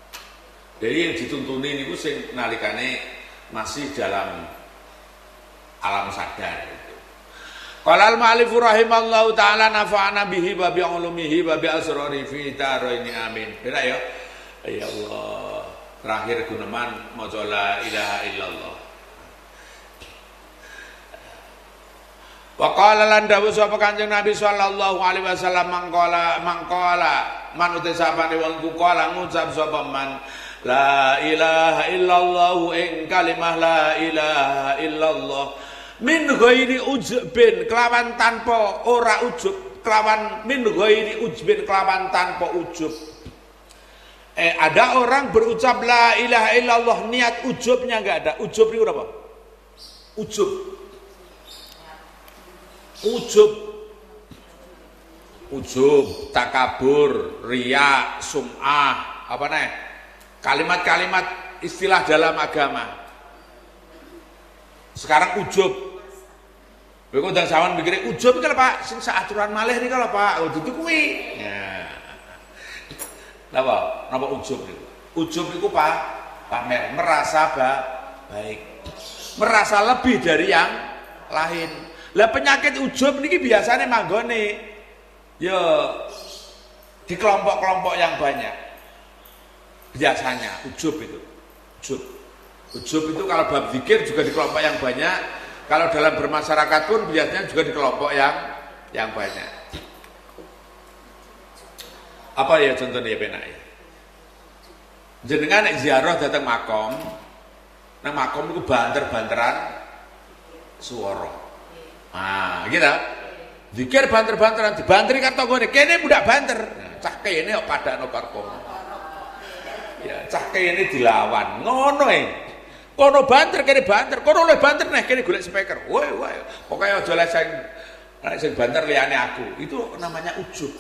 Jadi yang dituntuni niku sing nalikane masih dalam alam sadar itu. Qala al-mu'allif rahimallahu taala nafa'ana bihi wa bi ulumihi wa bi asrari fi daraini amin. Benar ya? Ya Allah. Terakhir guneman maca la ilaha illallah. Wa qala lan dawuh sapa Kanjeng Nabi sallallahu alaihi wasallam mangkala mangkala manute sapane wong ku kala ngucap sapa man la ilaha illallah ing kalimah la ilaha illallah min ghairi ujbin kelawan tanpa ora ujub kelawan min ghairi ujbin kelawan tanpa ujub. Eh ada orang berucap la ilaha illallah niat ujubnya enggak ada. Ujub itu apa? Ujub ujub ujub takabur riya sum'ah apa nih kalimat-kalimat istilah dalam agama. Sekarang ujub kowe kok ndang sawan mikire ujub iki lho Pak sing saaturan malih niki lho Pak oh dudu kuwi ya napa napa ujub niku ujub niku Pak pamer merasa baik merasa lebih dari yang lain. Lah penyakit ujub niki biasanya manggone ya di kelompok-kelompok yang banyak. Biasanya ujub itu. Ujub. Ujub itu kalau bab zikir juga di kelompok yang banyak, kalau dalam bermasyarakat pun biasanya juga di kelompok yang yang banyak. Apa ya contohnya ya penak ya? Jenengan nek ziarah datang makom, nang makom itu banter-banteran suara. Ah, gitu. Zikir banter-banteran dibanteri karo tanggane. Kene budak banter. Cah kene kok padakno karo ya, cah kene dilawan. Ngono e. Kono banter kene banter, kono oleh banter neh kene golek speaker. Woi, woi. Pokoke aja oleh sing sing banter liyane aku. Itu namanya ujub.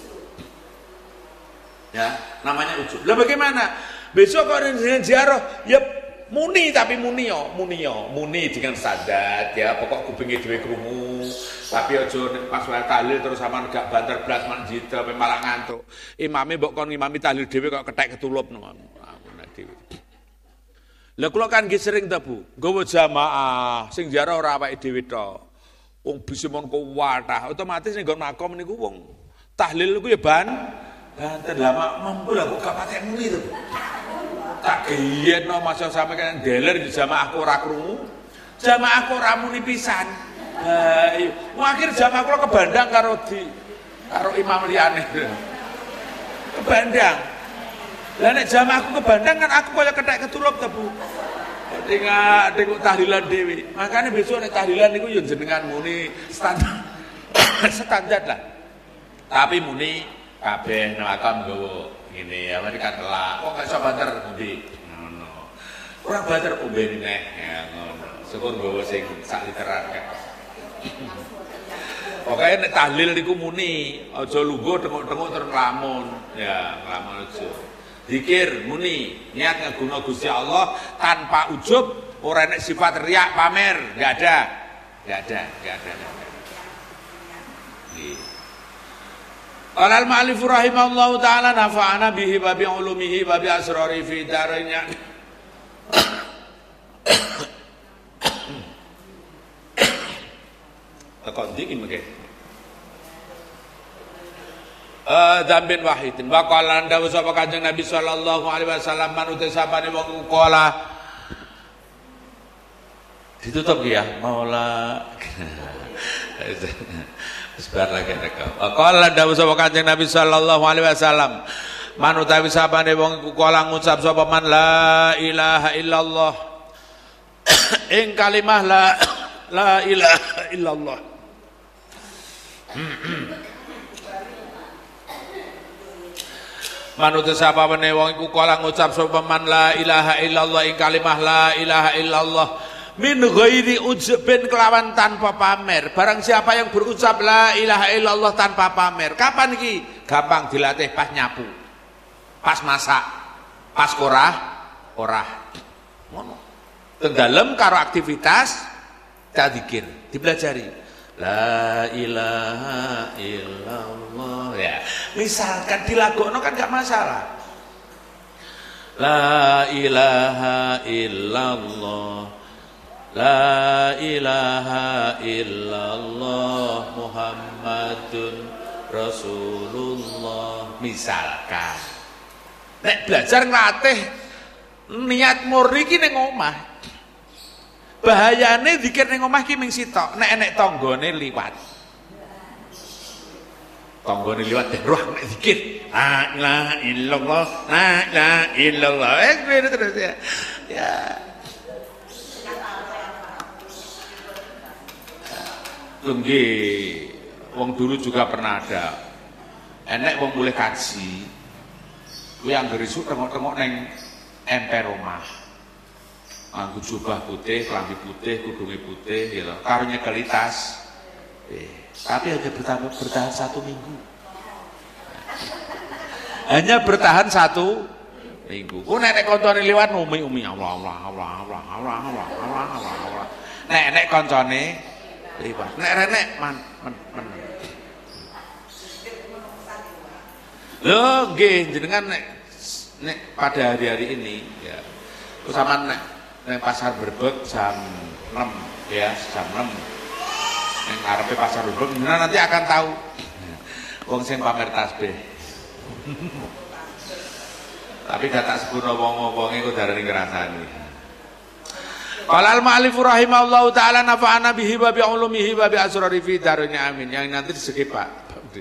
Ya, namanya ujub. Lah bagaimana? Besok kalau ziarah, ya muni tapi muni yo, muni yo, muni dengan sadat ya, pokok kupinge dhewe krungu. Tapi aja pas wae tahlil terus sampean gak banter blas manjid sampe malah ngantuk. Imame mbok kon ngimami tahlil dhewe kok kethek ketulup ngono. Amun dhewe. Lah kula kan nggih sering ta Bu, nggawa jamaah sing ziarah ora awake dhewe tok. Wong bisa mon kuwatah, otomatis ning nggon makom niku wong tahlil niku ya ban banter lama mampu lah kok gak patek muni to. Tak giyetno masa sampe kan deler di jamaahku ora krungu. Jamaahku ora muni pisan. Ha iya. Akhir jamaah kula kebandang karo di karo imam liyane. Kebandang. Lah nek jamaahku kebandang kan aku kaya kethek ketulup ta Bu. Tinggal tengok tahlilan dewi. Makanya besok nek tahlilan niku yo jenengan muni standar. Standar lah. Tapi muni kabeh nelakon nggowo ngene ya mari kan telak. Kok gak iso banter pundi? Ngono. Ora banter ombe neh ya ngono. Syukur nggowo sing sak literan kan. Pokoke nek tahlil niku muni, aja lungguh tengok-tengok terus nglamun. Ya, nglamun aja. Zikir muni, niat ngagungno Gusti Allah tanpa ujub, ora nek sifat riak pamer, enggak ada. Enggak ada, enggak ada. Nggih. Qala al-mu'allif rahimahullahu taala nafa'ana bihi wa bi ulumihi wa bi asrari fi darain. Takon iki mengke. Eh dzambin wahidin wa qala anda sapa Kanjeng Nabi sallallahu alaihi wasallam manut sapane wong kala ditutup ya maula sebar lagi rekam. Qala anda sapa Kanjeng Nabi sallallahu alaihi wasallam manut sapane wong kala ngucap sapa man la ilaha illallah ing kalimah la la ilaha illallah. Manut sapa meneh wong iku kala ngucap sapa man la ilaha illallah ing kalimah la ilaha illallah min ghairi ujbin kelawan tanpa pamer. Barang siapa yang berucap la ilaha illallah tanpa pamer. Kapan iki? Gampang dilatih pas nyapu. Pas masak. Pas korah, korah. Ngono. Teng dalem karo aktivitas dzikir dipelajari. La ilaha illallah ya. Misalkan dilagokno kan gak masalah. La ilaha illallah La ilaha illallah Muhammadun Rasulullah. Misalkan nek belajar nglatih niat murni ki ning omah. Bahayane zikir ning omah ki mung sitok, nek enek tanggane liwat. Tanggane liwat den roh nek zikir. La ilaha illallah, la ilaha illallah. Eh terus ya. Ya. Nggih, wong dulu juga pernah ada. Enek wong mulai kaji, kuwi anggere isuk tengok-tengok neng emper omah. Nganggo jubah putih, klambi putih, kudunge putih gitu. Karo nyekel tas. Eh, tapi hanya bertahan, bertahan satu minggu. Hanya bertahan satu minggu. Ku nek koncone liwat umi-umi Allah Allah Allah Allah Allah Allah Allah Allah Allah. Nek nek koncone liwat. Nek renek man men men. Lho nggih jenengan nek nek pada hari-hari ini ya. Ku sampean nek nek pasar Brebek jam enam ya, jam enam. Nek ngarepe pasar Brebek jenengan nanti akan tahu. Wong sing pamer tasbih. Tapi gak tak sepuro wong-wonge kok darani ngrasani. Qala al-ma'alif rahimahullahu taala nafa'ana bihi wa bi ulumihi wa bi asrari fi darin amin. Yang nanti disegep Pak.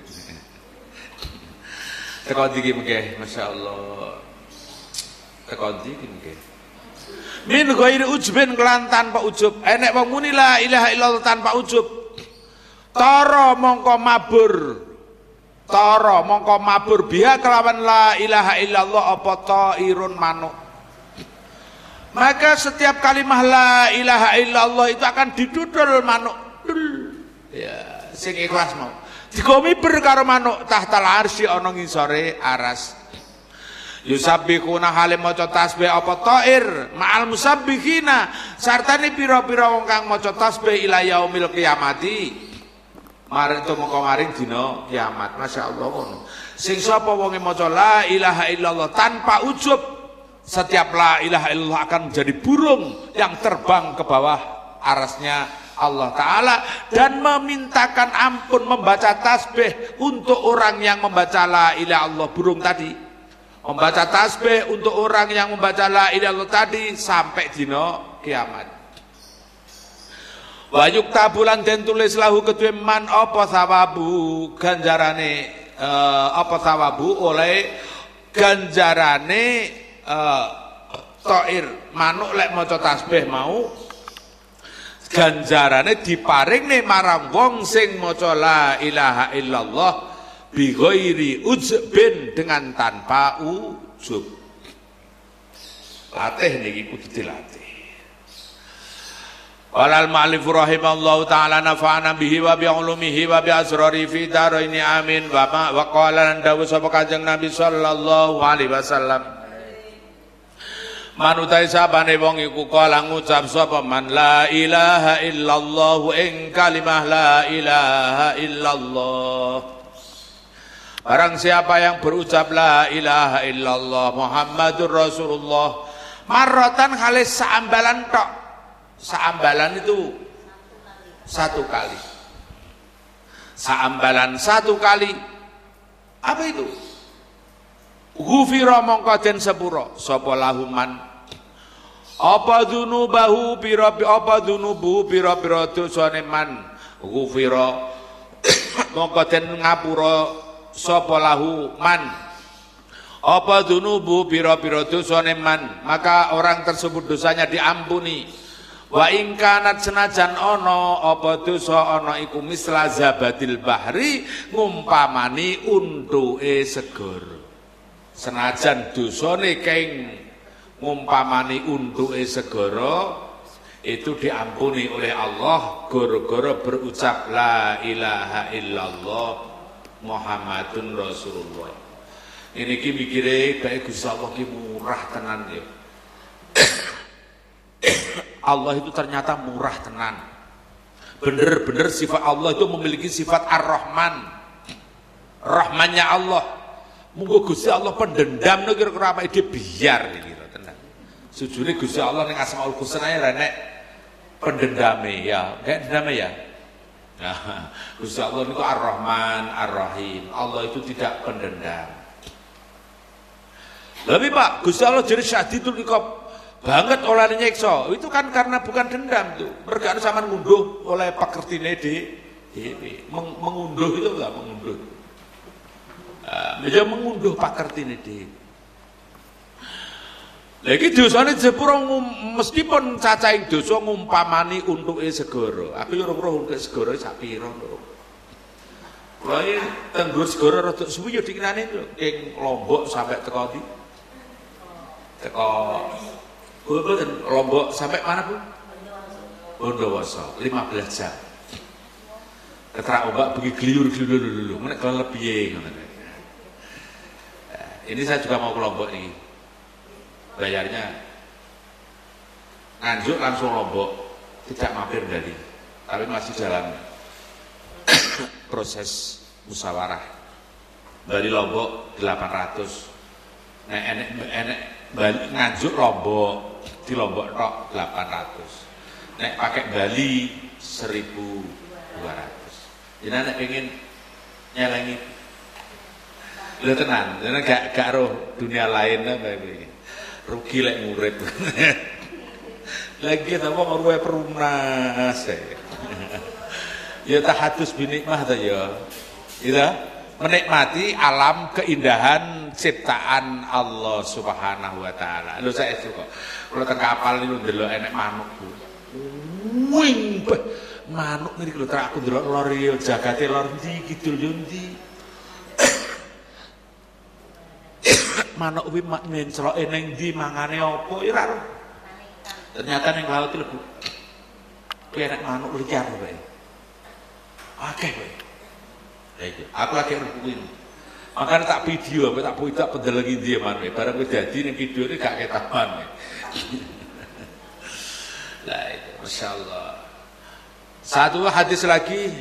Teko iki mengke masyaallah. Teko iki mengke. Min ghairi ujbin kelan tanpa ujub. Enek wong muni la ilaha illallah tanpa ujub. Tara mongko mabur. Tara mongko mabur biha kelawan la ilaha illallah apa tairun manuk. Maka setiap kalimah la ilaha illallah itu akan didudul manuk. Ya, sing ikhlas mau. Digomi ber karo manuk tahtal arsy ana ngisore aras. Yusabbihuna hale maca tasbih apa tair ma'al musabbihina sartane pira-pira wong kang maca tasbih ila yaumil qiyamati. Maring to mongko maring dina kiamat. Masyaallah ngono. Sing sapa wonge maca la ilaha illallah tanpa ujub, setiap la ilaha illallah akan menjadi burung yang terbang ke bawah arasnya Allah Ta'ala dan memintakan ampun membaca tasbih untuk orang yang membaca la ilaha illallah burung tadi. Membaca tasbih untuk orang yang membaca la ilaha illallah tadi sampai dina kiamat. Wa yuktabulan den tulis lahu kedue man apa sawabu ganjarane uh, apa sawabu oleh ganjarane uh, tair manuk lek maca tasbih mau ganjarane diparingne marang wong sing maca la ilaha illallah bi ghairi ujbin dengan tanpa ujub. Latih niki kudu dilatih. Walal ma'alif rahimallahu ta'ala nafa'ana bihi wa bi'ulumihi wa bi'asrari fi daraini amin wa ma wa qala lan dawuh sapa Kanjeng Nabi sallallahu alaihi wasallam manutai sabane wong iku kala ngucap sapa man la ilaha illallah ing kalimah la ilaha illallah. Barang siapa yang berucap la ilaha illallah Muhammadur Rasulullah marratan khalis saambalan tok. Saambalan itu satu kali. Saambalan satu kali. Apa itu? Ghufira mongko den sepura sapa lahuman. Apa dzunubahu pira apa dzunubu pira-pira dosane man. Ghufira mongko den ngapura sapa lahu man. Apa dzunubu pira-pira dosane man, maka orang tersebut dosanya diampuni. Wa ing kanat senajan ana apa dosa ana iku misla zabadil bahri ngumpamani untuke segara. Senajan dosane keng ngumpamani untuke segara itu diampuni oleh Allah gara-gara berucap la ilaha illallah Muhammadun Rasulullah. Ini ki mikire bae Gusti Allah ki murah tenan ya. Allah itu ternyata murah tenan. Bener-bener sifat Allah itu memiliki sifat Ar-Rahman. Rahmannya Allah. Munggo Gusti Allah pendendam nek kira-kira apa ide biar iki tenan. Sujune Gusti Allah ning Asmaul Husna ya nek pendendame ya, kayak dendame ya. Nah, Gusti Allah niku Ar-Rahman, Ar-Rahim. Allah itu tidak pendendam. Tapi Pak, Gusti Allah jadi syadidul iqab banget oleh nyekso. Itu kan karena bukan dendam tuh. Mereka sama ngunduh oleh pakertine dhewe. Meng, mengunduh itu enggak mengunduh. Nah, dia mengunduh pakertine dhewe. Lagi dosane jepuro meskipun cacahing dosa ngumpamani untuke segara. Aku yo ora roh untuke segara sak pira lho. Kula iki teng dhuwur segara rada suwi yo dikirane ing Lombok sampai teko ndi? Teko Boten Lombok sampai mana Bu? Bondowoso lima belas jam. Keterak ombak begi gliyur-gliyur dulu. Nek kelelep piye ngono. Ini saya juga mau ke Lombok nih. Bayarnya Nganjuk langsung Lombok, tidak mampir dari, tapi masih dalam proses musyawarah. Dari Lombok delapan ratus, nek enek enek Bali Nganjuk Lombok, di Lombok tok delapan ratus, nek pakai Bali seribu dua ratus. Jadi nek pengen nyelengi, lo tenang, jangan gak gak roh dunia lain lah begini. Rugi lek murid. Lagi apa ngurwe perunas. Ya tahadus binikmah ta ya. Gitu. Menikmati alam keindahan ciptaan Allah Subhanahu wa taala. Lho saya suka. Kalau teng kapal niku ndelok enek manuk. Wing manuk niki lho tak aku ndelok lor yo jagate lor ndi kidul yo ndi. Manuk kuwi mak mencroke ning ndi mangane apa ya ora ro. Ternyata ning laut iki lho Bu. Kuwi enek manuk liar wae. Akeh wae. Lah iki, aku lagi kuwi. Makane tak video, tak pudak pendelengi ndi manuk. Barang kuwi dadi ning videone gak ketahuan. Lah itu masyaallah. Satu hadis lagi.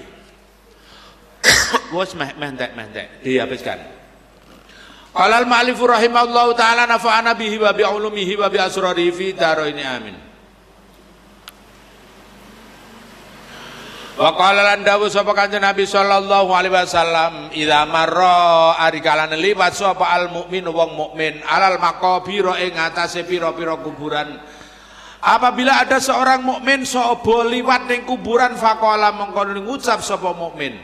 Wes meh-meh-meh dihabiskan. Qala al-ma'alif rahimahullahu ta'ala nafa'ana bihi wa bi'ulumihi wa bi'asrarihi fi daraini amin. Wa qala lan dawuh sapa Kanjeng Nabi sallallahu alaihi wasallam, idza marra arikalane liwat sapa al mukmin wong mukmin alal maqabir ing atase pira-pira kuburan. Apabila ada seorang mukmin sapa liwat ning kuburan faqala mengko ngucap sapa mukmin,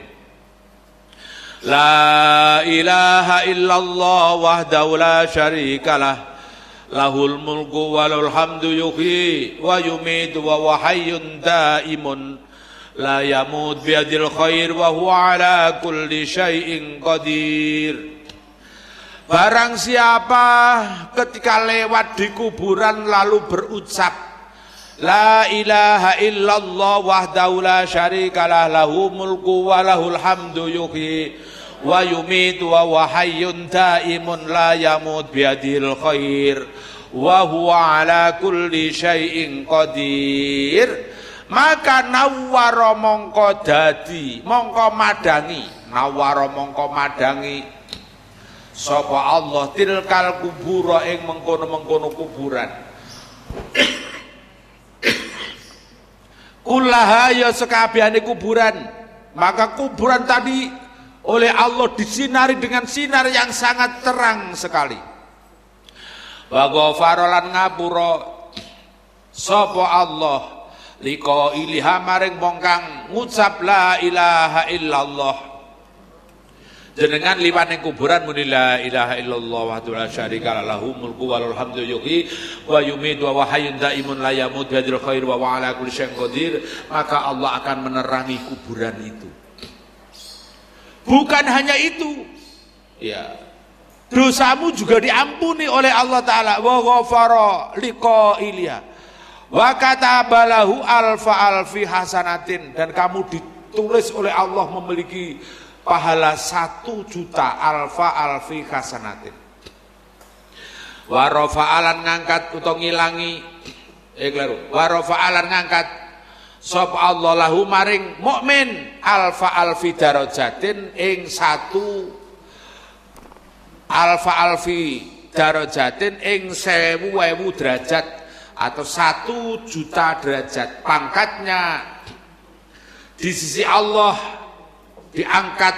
La ilaha illallah wahdahu la syarikalah lahul mulku walul hamdu yuhyi wa yumitu wa huwa hayyun daimun la yamut biadil khair wa huwa ala kulli syai'in qadir. Barang siapa ketika lewat di kuburan lalu berucap La ilaha illallah wahdahu la syarikalah lahu mulku wa lahul hamdu yuhyi wa yumitu wa huwa hayyun daimun la yamut biadil khair wa huwa ala kulli syai'in qadir. Maka nawwara mongko dadi mongko madangi nawwara mongko madangi sapa Allah tilkal kubura ing mengkono-mengkono kuburan kullaha ya sekabehane kuburan. Maka kuburan tadi oleh Allah disinari dengan sinar yang sangat terang sekali. Wa ghafara lan ngapura sapa Allah liko iliha maring wong kang ngucap la ilaha illallah. Jenengan liwat ning kuburan muni la ilaha illallah wahdahu la syarika lahu mulku walul hamdu yuhyi wa yumitu wa hayyun daimun la yamut biadil khair wa ala kulli syai'in qadir. Maka Allah akan menerangi kuburan itu. Bukan hanya itu, ya, dosamu juga diampuni oleh Allah Ta'ala. Wa ghafara liqailiha wa katabalahu alfa alfi hasanatin. Dan kamu ditulis oleh Allah memiliki pahala satu juta alfa alfi hasanatin. Wa rafa'alan ngangkat utawa ngilangi eh kleru. Wa rafa'alan ngangkat sapa Allah lahu maring mukmin alfa alfi darajatin ing satu alfa alfi darajatin ing sewu ewu derajat atau satu juta derajat. Pangkatnya di sisi Allah diangkat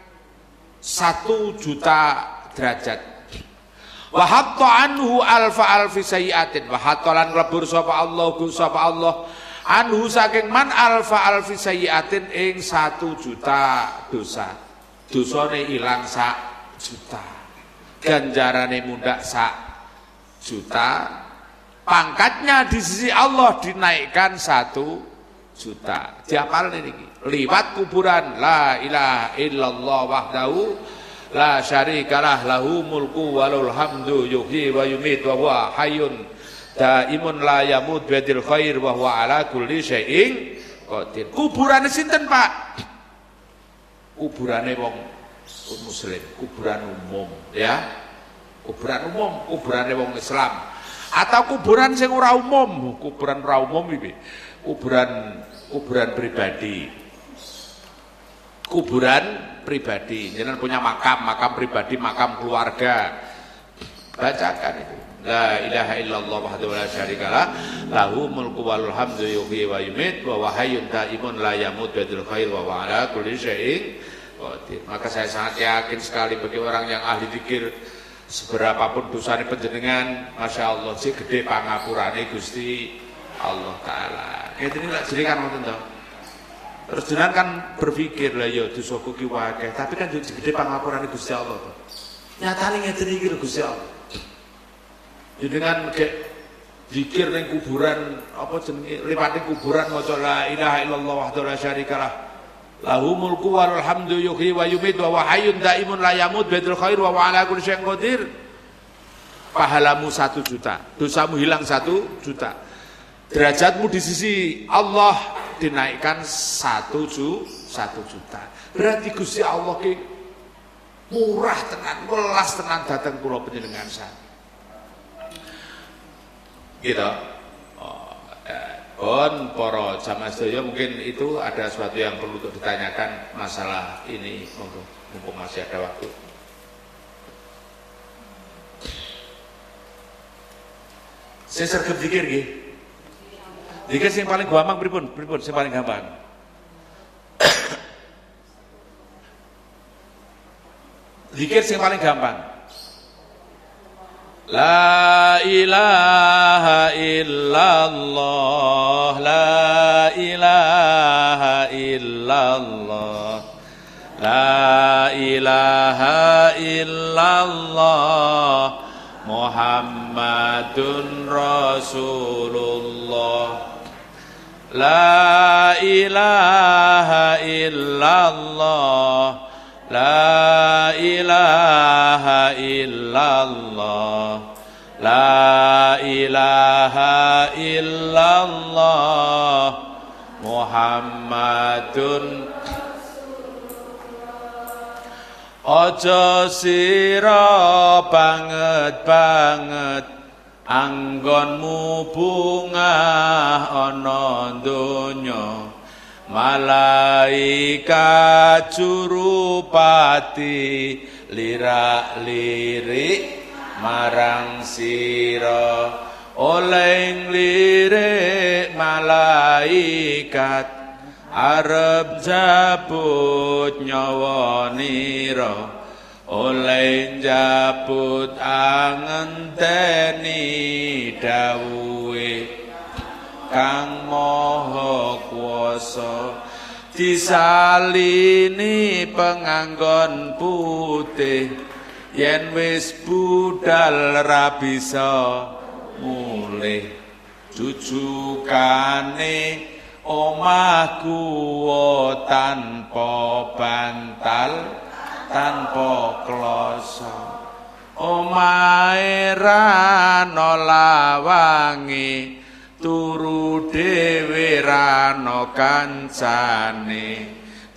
satu juta derajat. Wa hatta anhu alfa alfi sayyiatin, wa hatta lan lebur sapa Allah gu sapa Allah anhu saking man alfa alfi sayyiatin ing satu juta dosa. Dosane ilang sak juta, ganjarane mundak sak juta, pangkatnya di sisi Allah dinaikkan satu juta. Diapal niki liwat kuburan la ilaha illallah wahdahu la syarikalah lahu mulku walul hamdu yuhyi wa yumit wa huwa hayyun daimun la yamut biyadil khair wa huwa ala kulli syai'in qadir. Kuburane sinten, Pak? Kuburane wong muslim, kuburan umum ya. Kuburan umum, kuburane wong Islam. Atau kuburan sing ora umum, kuburan ora umum iki. Kuburan kuburan pribadi. Kuburan pribadi. Jenengan punya makam, makam pribadi, makam keluarga. Bacakan itu. La ilaha illallah wahdahu la syarikalah lahu mulku walul hamdu yuhyi wa yumit wa huwa hayyun daimun la yamut biyadil khair wa huwa ala kulli syai'in qadir. Maka saya sangat yakin sekali bagi orang yang ahli zikir, seberapapun dosane panjenengan, masya Allah sih gede pangapurane Gusti Allah Taala. Ngeten iki lak jerikan ngoten to. Terus jenengan kan berpikir lah ya dosaku ki akeh, tapi kan gede pangapurane Gusti Allah to. Nyatane ngeten iki lho Gusti Allah. Jenengan kayak zikir ning kuburan apa jenenge liwat kuburan maca la ilaha illallah wahdahu la syarikalah lahu mulku walul hamdu yuhyi wa yumit wa huwa hayyun daimun la yamut biyadil khair wa huwa ala kulli syai'in qadir. Pahalamu satu juta, dosamu hilang satu juta. Derajatmu di sisi Allah dinaikkan satu ju, satu juta. Berarti Gusti Allah ki murah tenan, welas tenan dateng kula panjenengan sak. Gitu. Oh, eh, pun para jamaah sedaya mungkin itu ada sesuatu yang perlu untuk ditanyakan masalah ini, monggo mumpung masih ada waktu. Saya sergap zikir nggih. Zikir sing paling gampang pripun? Pripun sing paling gampang? Zikir sing paling gampang. La ilaha illallah, la ilaha illallah, la ilaha illallah, Muhammadun Rasulullah. La ilaha illallah, la ilaha illallah, la ilaha illallah, Muhammadun. Ojo sira banget-banget anggonmu bungah ana donya, malaikat jurupati lirak-lirik marang sira, oleh lirik malaikat arep jabut nyawanira, oleh jabut angenteni dawuhe Kang Maha Kuwasa. Disalini penganggon putih, yen wis budal ra bisa mulih, jujukane omahku tanpa bantal tanpa kloso, omahe ra ana lawange, turu dhewe ra ana kancane,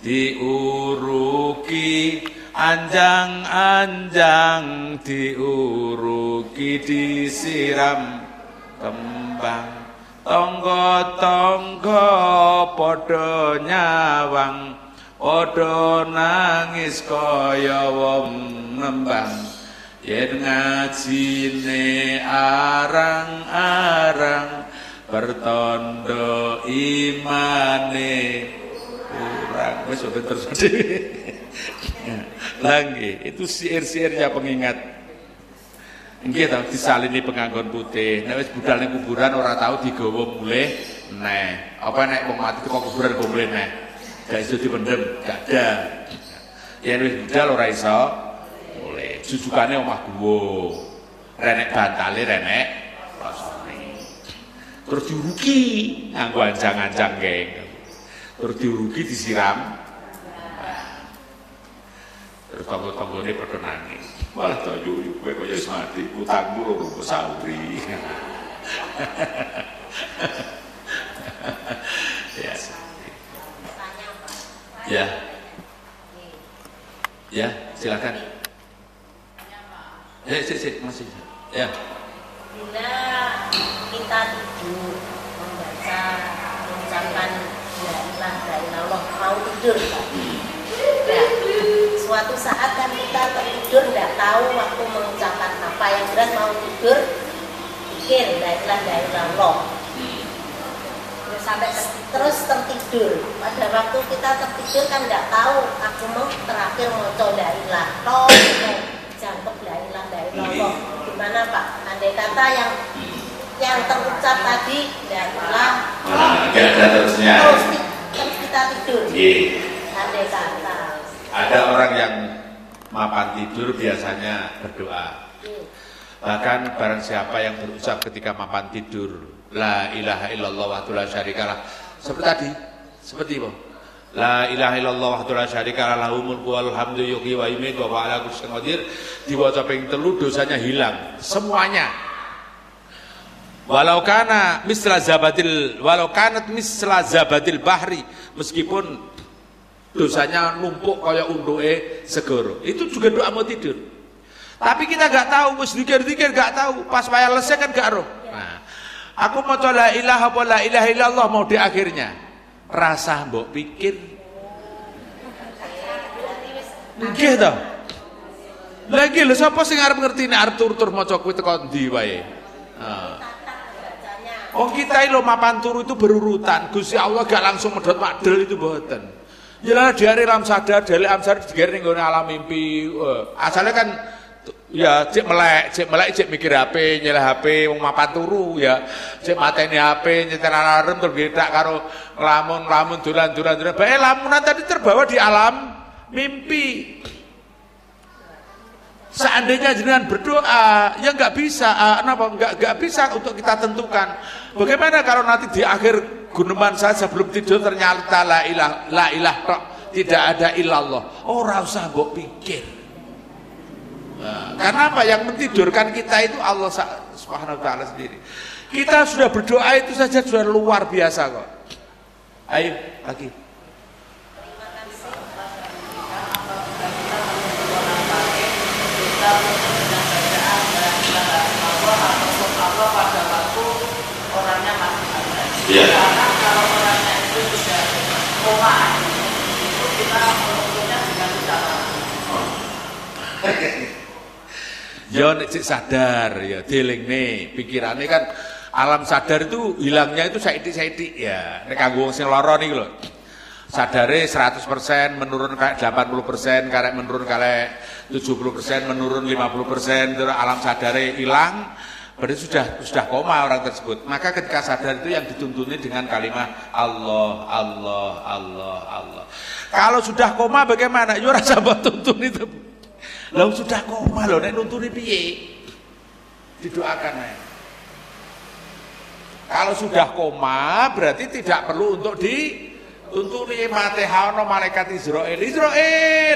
diuruki anjang-anjang, diuruki disiram kembang, tangga-tangga padha nyawang, padha nangis kaya wong nembang, yen ngajine arang-arang pertondo imane kurang wis terus lagi itu syair-syairnya pengingat nggih ta disalini penganggon putih nek wis budal ning kuburan ora tau digawa mulih neh apa nek wong mati teko kuburan go mulih neh gak iso dipendem gak ada yen wis budal ora iso mulih jujukane omah guwa renek bantale renek rasane terus diuruki nganggo anjang-anjang geng terus diuruki disiram terus tangga-tanggane padha nangis malah tayu kowe kaya wis mati utangmu loro sauri ya ya ya silakan ya sik sik masih ya bila kita tidur membaca mengucapkan la ilaha illallah mau tidur Pak. Ya, suatu saat kan kita tertidur tidak tahu waktu mengucapkan apa yang jelas mau tidur pikir la ilaha illallah sampai terus tertidur pada waktu kita tertidur kan tidak tahu aku mau terakhir mau la ilaha toh jangkep la ilaha illallah gimana Pak andai kata yang yang terucap tadi la ilaha nggak ada terusnya terus, terus kita tidur yeah. andai kata ada orang yang mapan tidur biasanya berdoa yeah. bahkan barang siapa yang berucap ketika mapan tidur la ilaha illallah wahdahu la syarikalah seperti tadi seperti apa la ilaha illallah wahdahu la syarikalah lahul mulku wal hamdu yuhyi wa yumiitu wa huwa ala kulli syai'in qadir diwaca ping telu dosanya hilang semuanya walau kana misla zabatil walau kanat misla zabatil bahri meskipun dosanya numpuk kaya untuke segoro itu juga doa mau tidur tapi kita gak tahu wis dikir-dikir gak tahu pas waya lesek kan gak roh nah aku mau la ilaha wa la ilaha illallah mau di akhirnya rasa mbok pikir nggih ta lagi lho sapa sing arep ngerti nek arep tur-tur maca kuwi teko ndi wae oh kita lho mapan turu itu berurutan Gusti Allah gak langsung medhot makdel itu mboten ya dari alam sadar dari alam sadar diger ning alam mimpi asalnya kan ya cek melek, cek melek cek mikir H P, nyeleh H P, wong mapan turu ya, cek mateni H P, nyetel alarm tergedak karo ngelamun-ngelamun dulan-dulan-dulan. Bae lamunan tadi terbawa di alam mimpi. Seandainya jenengan berdoa, ya nggak bisa, uh, kenapa? Nggak nggak bisa untuk kita tentukan. Bagaimana kalau nanti di akhir guneman saya sebelum tidur ternyata la ilah la ilah tidak ada illallah. Oh, ora usah mbok pikir. Nah, karena apa yang mentidurkan kita itu Allah Subhanahu wa taala sendiri. Kita sudah berdoa itu saja sudah luar biasa kok. Ayo lagi. Ya. Karena kalau orangnya itu sudah koma, itu kita mengukurnya dengan cara. Ya nek cek sadar ya dielingne pikirannya kan alam sadar itu hilangnya itu saitik-saitik ya nek kanggo wong sing lara niki lho sadare seratus persen menurun kayak delapan puluh persen karek menurun kayak tujuh puluh persen menurun lima puluh persen terus alam sadare hilang berarti sudah sudah koma orang tersebut maka ketika sadar itu yang dituntuni dengan kalimat Allah Allah Allah Allah kalau sudah koma bagaimana ya ora sampe tuntun itu lah sudah koma lho nek nuntuni piye? Didoakan ae. Kalau sudah koma berarti tidak perlu untuk dituntuni Fatihah ono malaikat Israel. Israel.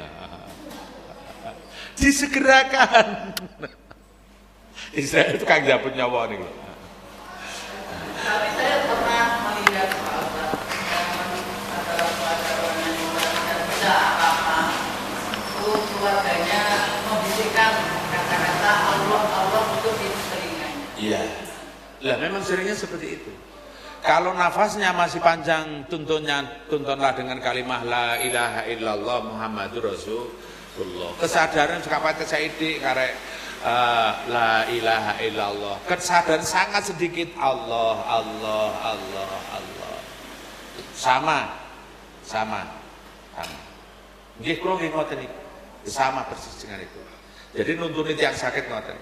Disegerakan. Israel itu kang njabut nyawa niku. Tapi saya pernah melihat sahabat antara pelajaran yang tidak apa-apa keluarganya membisikkan kata-kata Allah Allah itu di telinganya. Iya. Lah memang seringnya seperti itu. Kalau nafasnya masih panjang tuntunnya tuntunlah dengan kalimat la ilaha illallah Muhammadur Rasul Kesadaran sekapate saiki karek uh, la ilaha illallah. Kesadaran sangat sedikit Allah, Allah, Allah, Allah. Sama. Sama. Sama. Nggih kula nggih ngoten iki. Sama persis dengan itu. Jadi nuntuni tiyang sakit ngoten.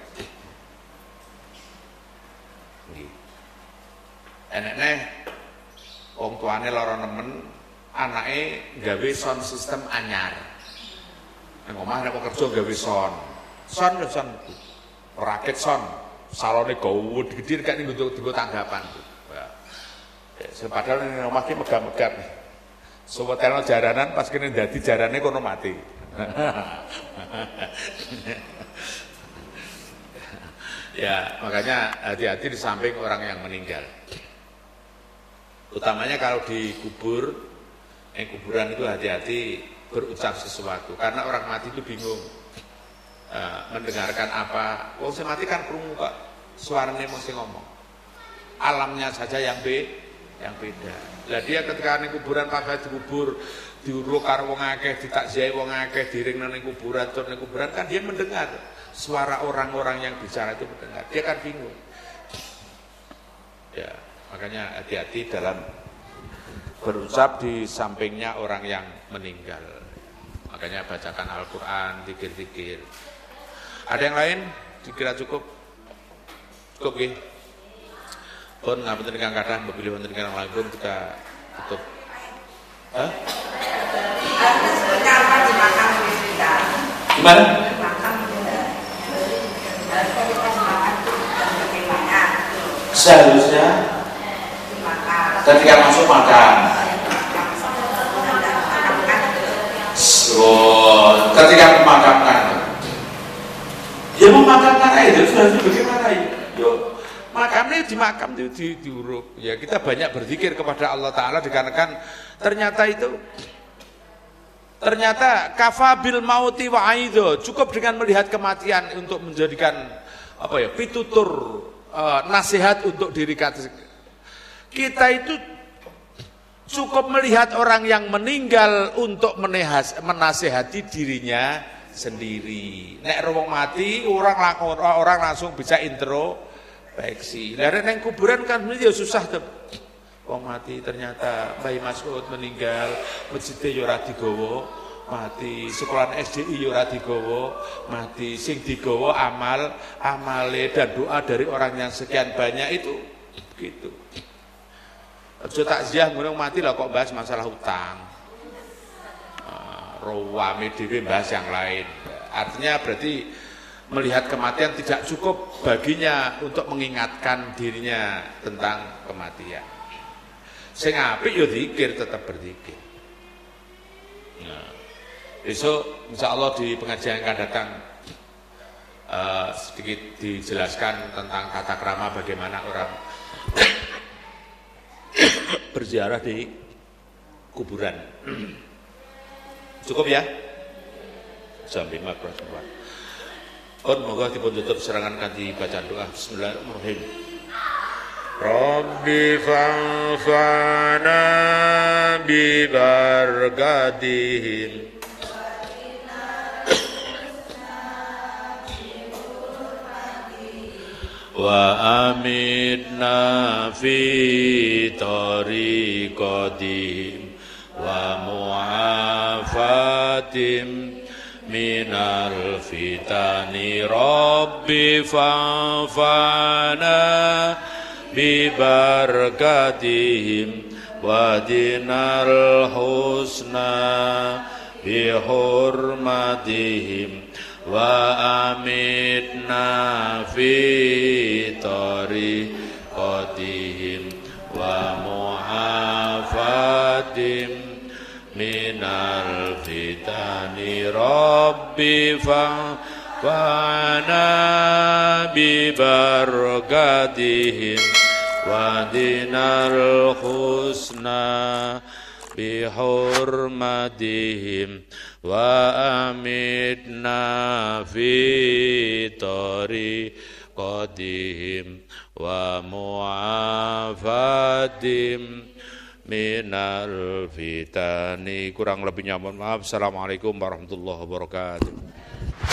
Nggih. Enek neh wong tuane lara nemen, anake gawe sound system anyar. Nang omah nek kerja gawe son. Son lho son. Rakit son. Salone gawe gede kan nggo dienggo tanggapan. Ya, padahal ning omah ki megah-megah. Sowetelno jaranan pas kene dadi jarane kono mati. Ya, makanya hati-hati di samping orang yang meninggal. Utamanya kalau dikubur, eh kuburan itu hati-hati berucap sesuatu, karena orang mati itu bingung uh, mendengarkan apa. Oh, saya mati kan krungu kok suaranya mesti ngomong. Alamnya saja yang be, yang beda. Lah dia ketika ning kuburan pas dikubur, diuruk karo wong akeh, ditakziahi wong akeh, diring nang kuburan, tur ning kuburan kan dia mendengar suara orang-orang yang bicara itu mendengar. Dia kan bingung. Ya, makanya hati-hati dalam berucap di sampingnya orang yang meninggal. Makanya bacakan Al-Quran, zikir-zikir. Ada yang lain? Dikira cukup? Cukup ya? Pun ngapunten ingkang kathah bebili wonten ingkang langkung kita tutup. Hah? Gimana? Seharusnya ketika masuk makan. Oh, ketika memakamkan, ya memakamkan aja itu harus bagaimana ya? Yo, makamnya di makam itu di, diuruk. Ya kita banyak berzikir kepada Allah Taala dikarenakan ternyata itu, ternyata kafabil mauti wa aido, cukup dengan melihat kematian untuk menjadikan apa ya pitutur uh, nasihat untuk diri kita. Kita itu cukup melihat orang yang meninggal untuk menehas, menasehati dirinya sendiri. Nek wong mati orang langsung orang langsung bisa introspeksi. Lah nek kuburan kan ya susah tuh. Wong mati ternyata Bayi Mas'ud meninggal, masjidnya ya ora digawa, mati. Sekolahan S D I ya ora digawa, mati. Sing digawa amal, amale dan doa dari orang yang sekian banyak itu gitu. Aja takziah ngono mati lah kok bahas masalah hutang. Uh, Rawame dhewe bahas yang lain. Artinya berarti melihat kematian tidak cukup baginya untuk mengingatkan dirinya tentang kematian. Sing apik ya zikir, tetap berzikir. Nah, besok insyaallah di pengajian yang akan datang uh, sedikit dijelaskan tentang tata krama bagaimana orang berziarah di kuburan. Cukup ya? Jam lima kurang seperempat. Oh, moga dipun tutup serangan kanthi bacaan doa. Bismillahirrahmanirrahim. Rabbi fanfa'na bi barakatihim wa amitna fi tariqatihim wa mu'afatim minal fitani rabbi fanfa'na bi barakatihim wa dinal husna bi hurmatihim wa amitna fi tariqatihim wa mu'afatim minal fitani rabbi fa'ana bi barakatihim wa dinal husna bi hurmatihim wa amitna fi tariqatihim wa mu'afatim minal fitani. Kurang lebihnya mohon maaf. Assalamualaikum warahmatullahi wabarakatuh.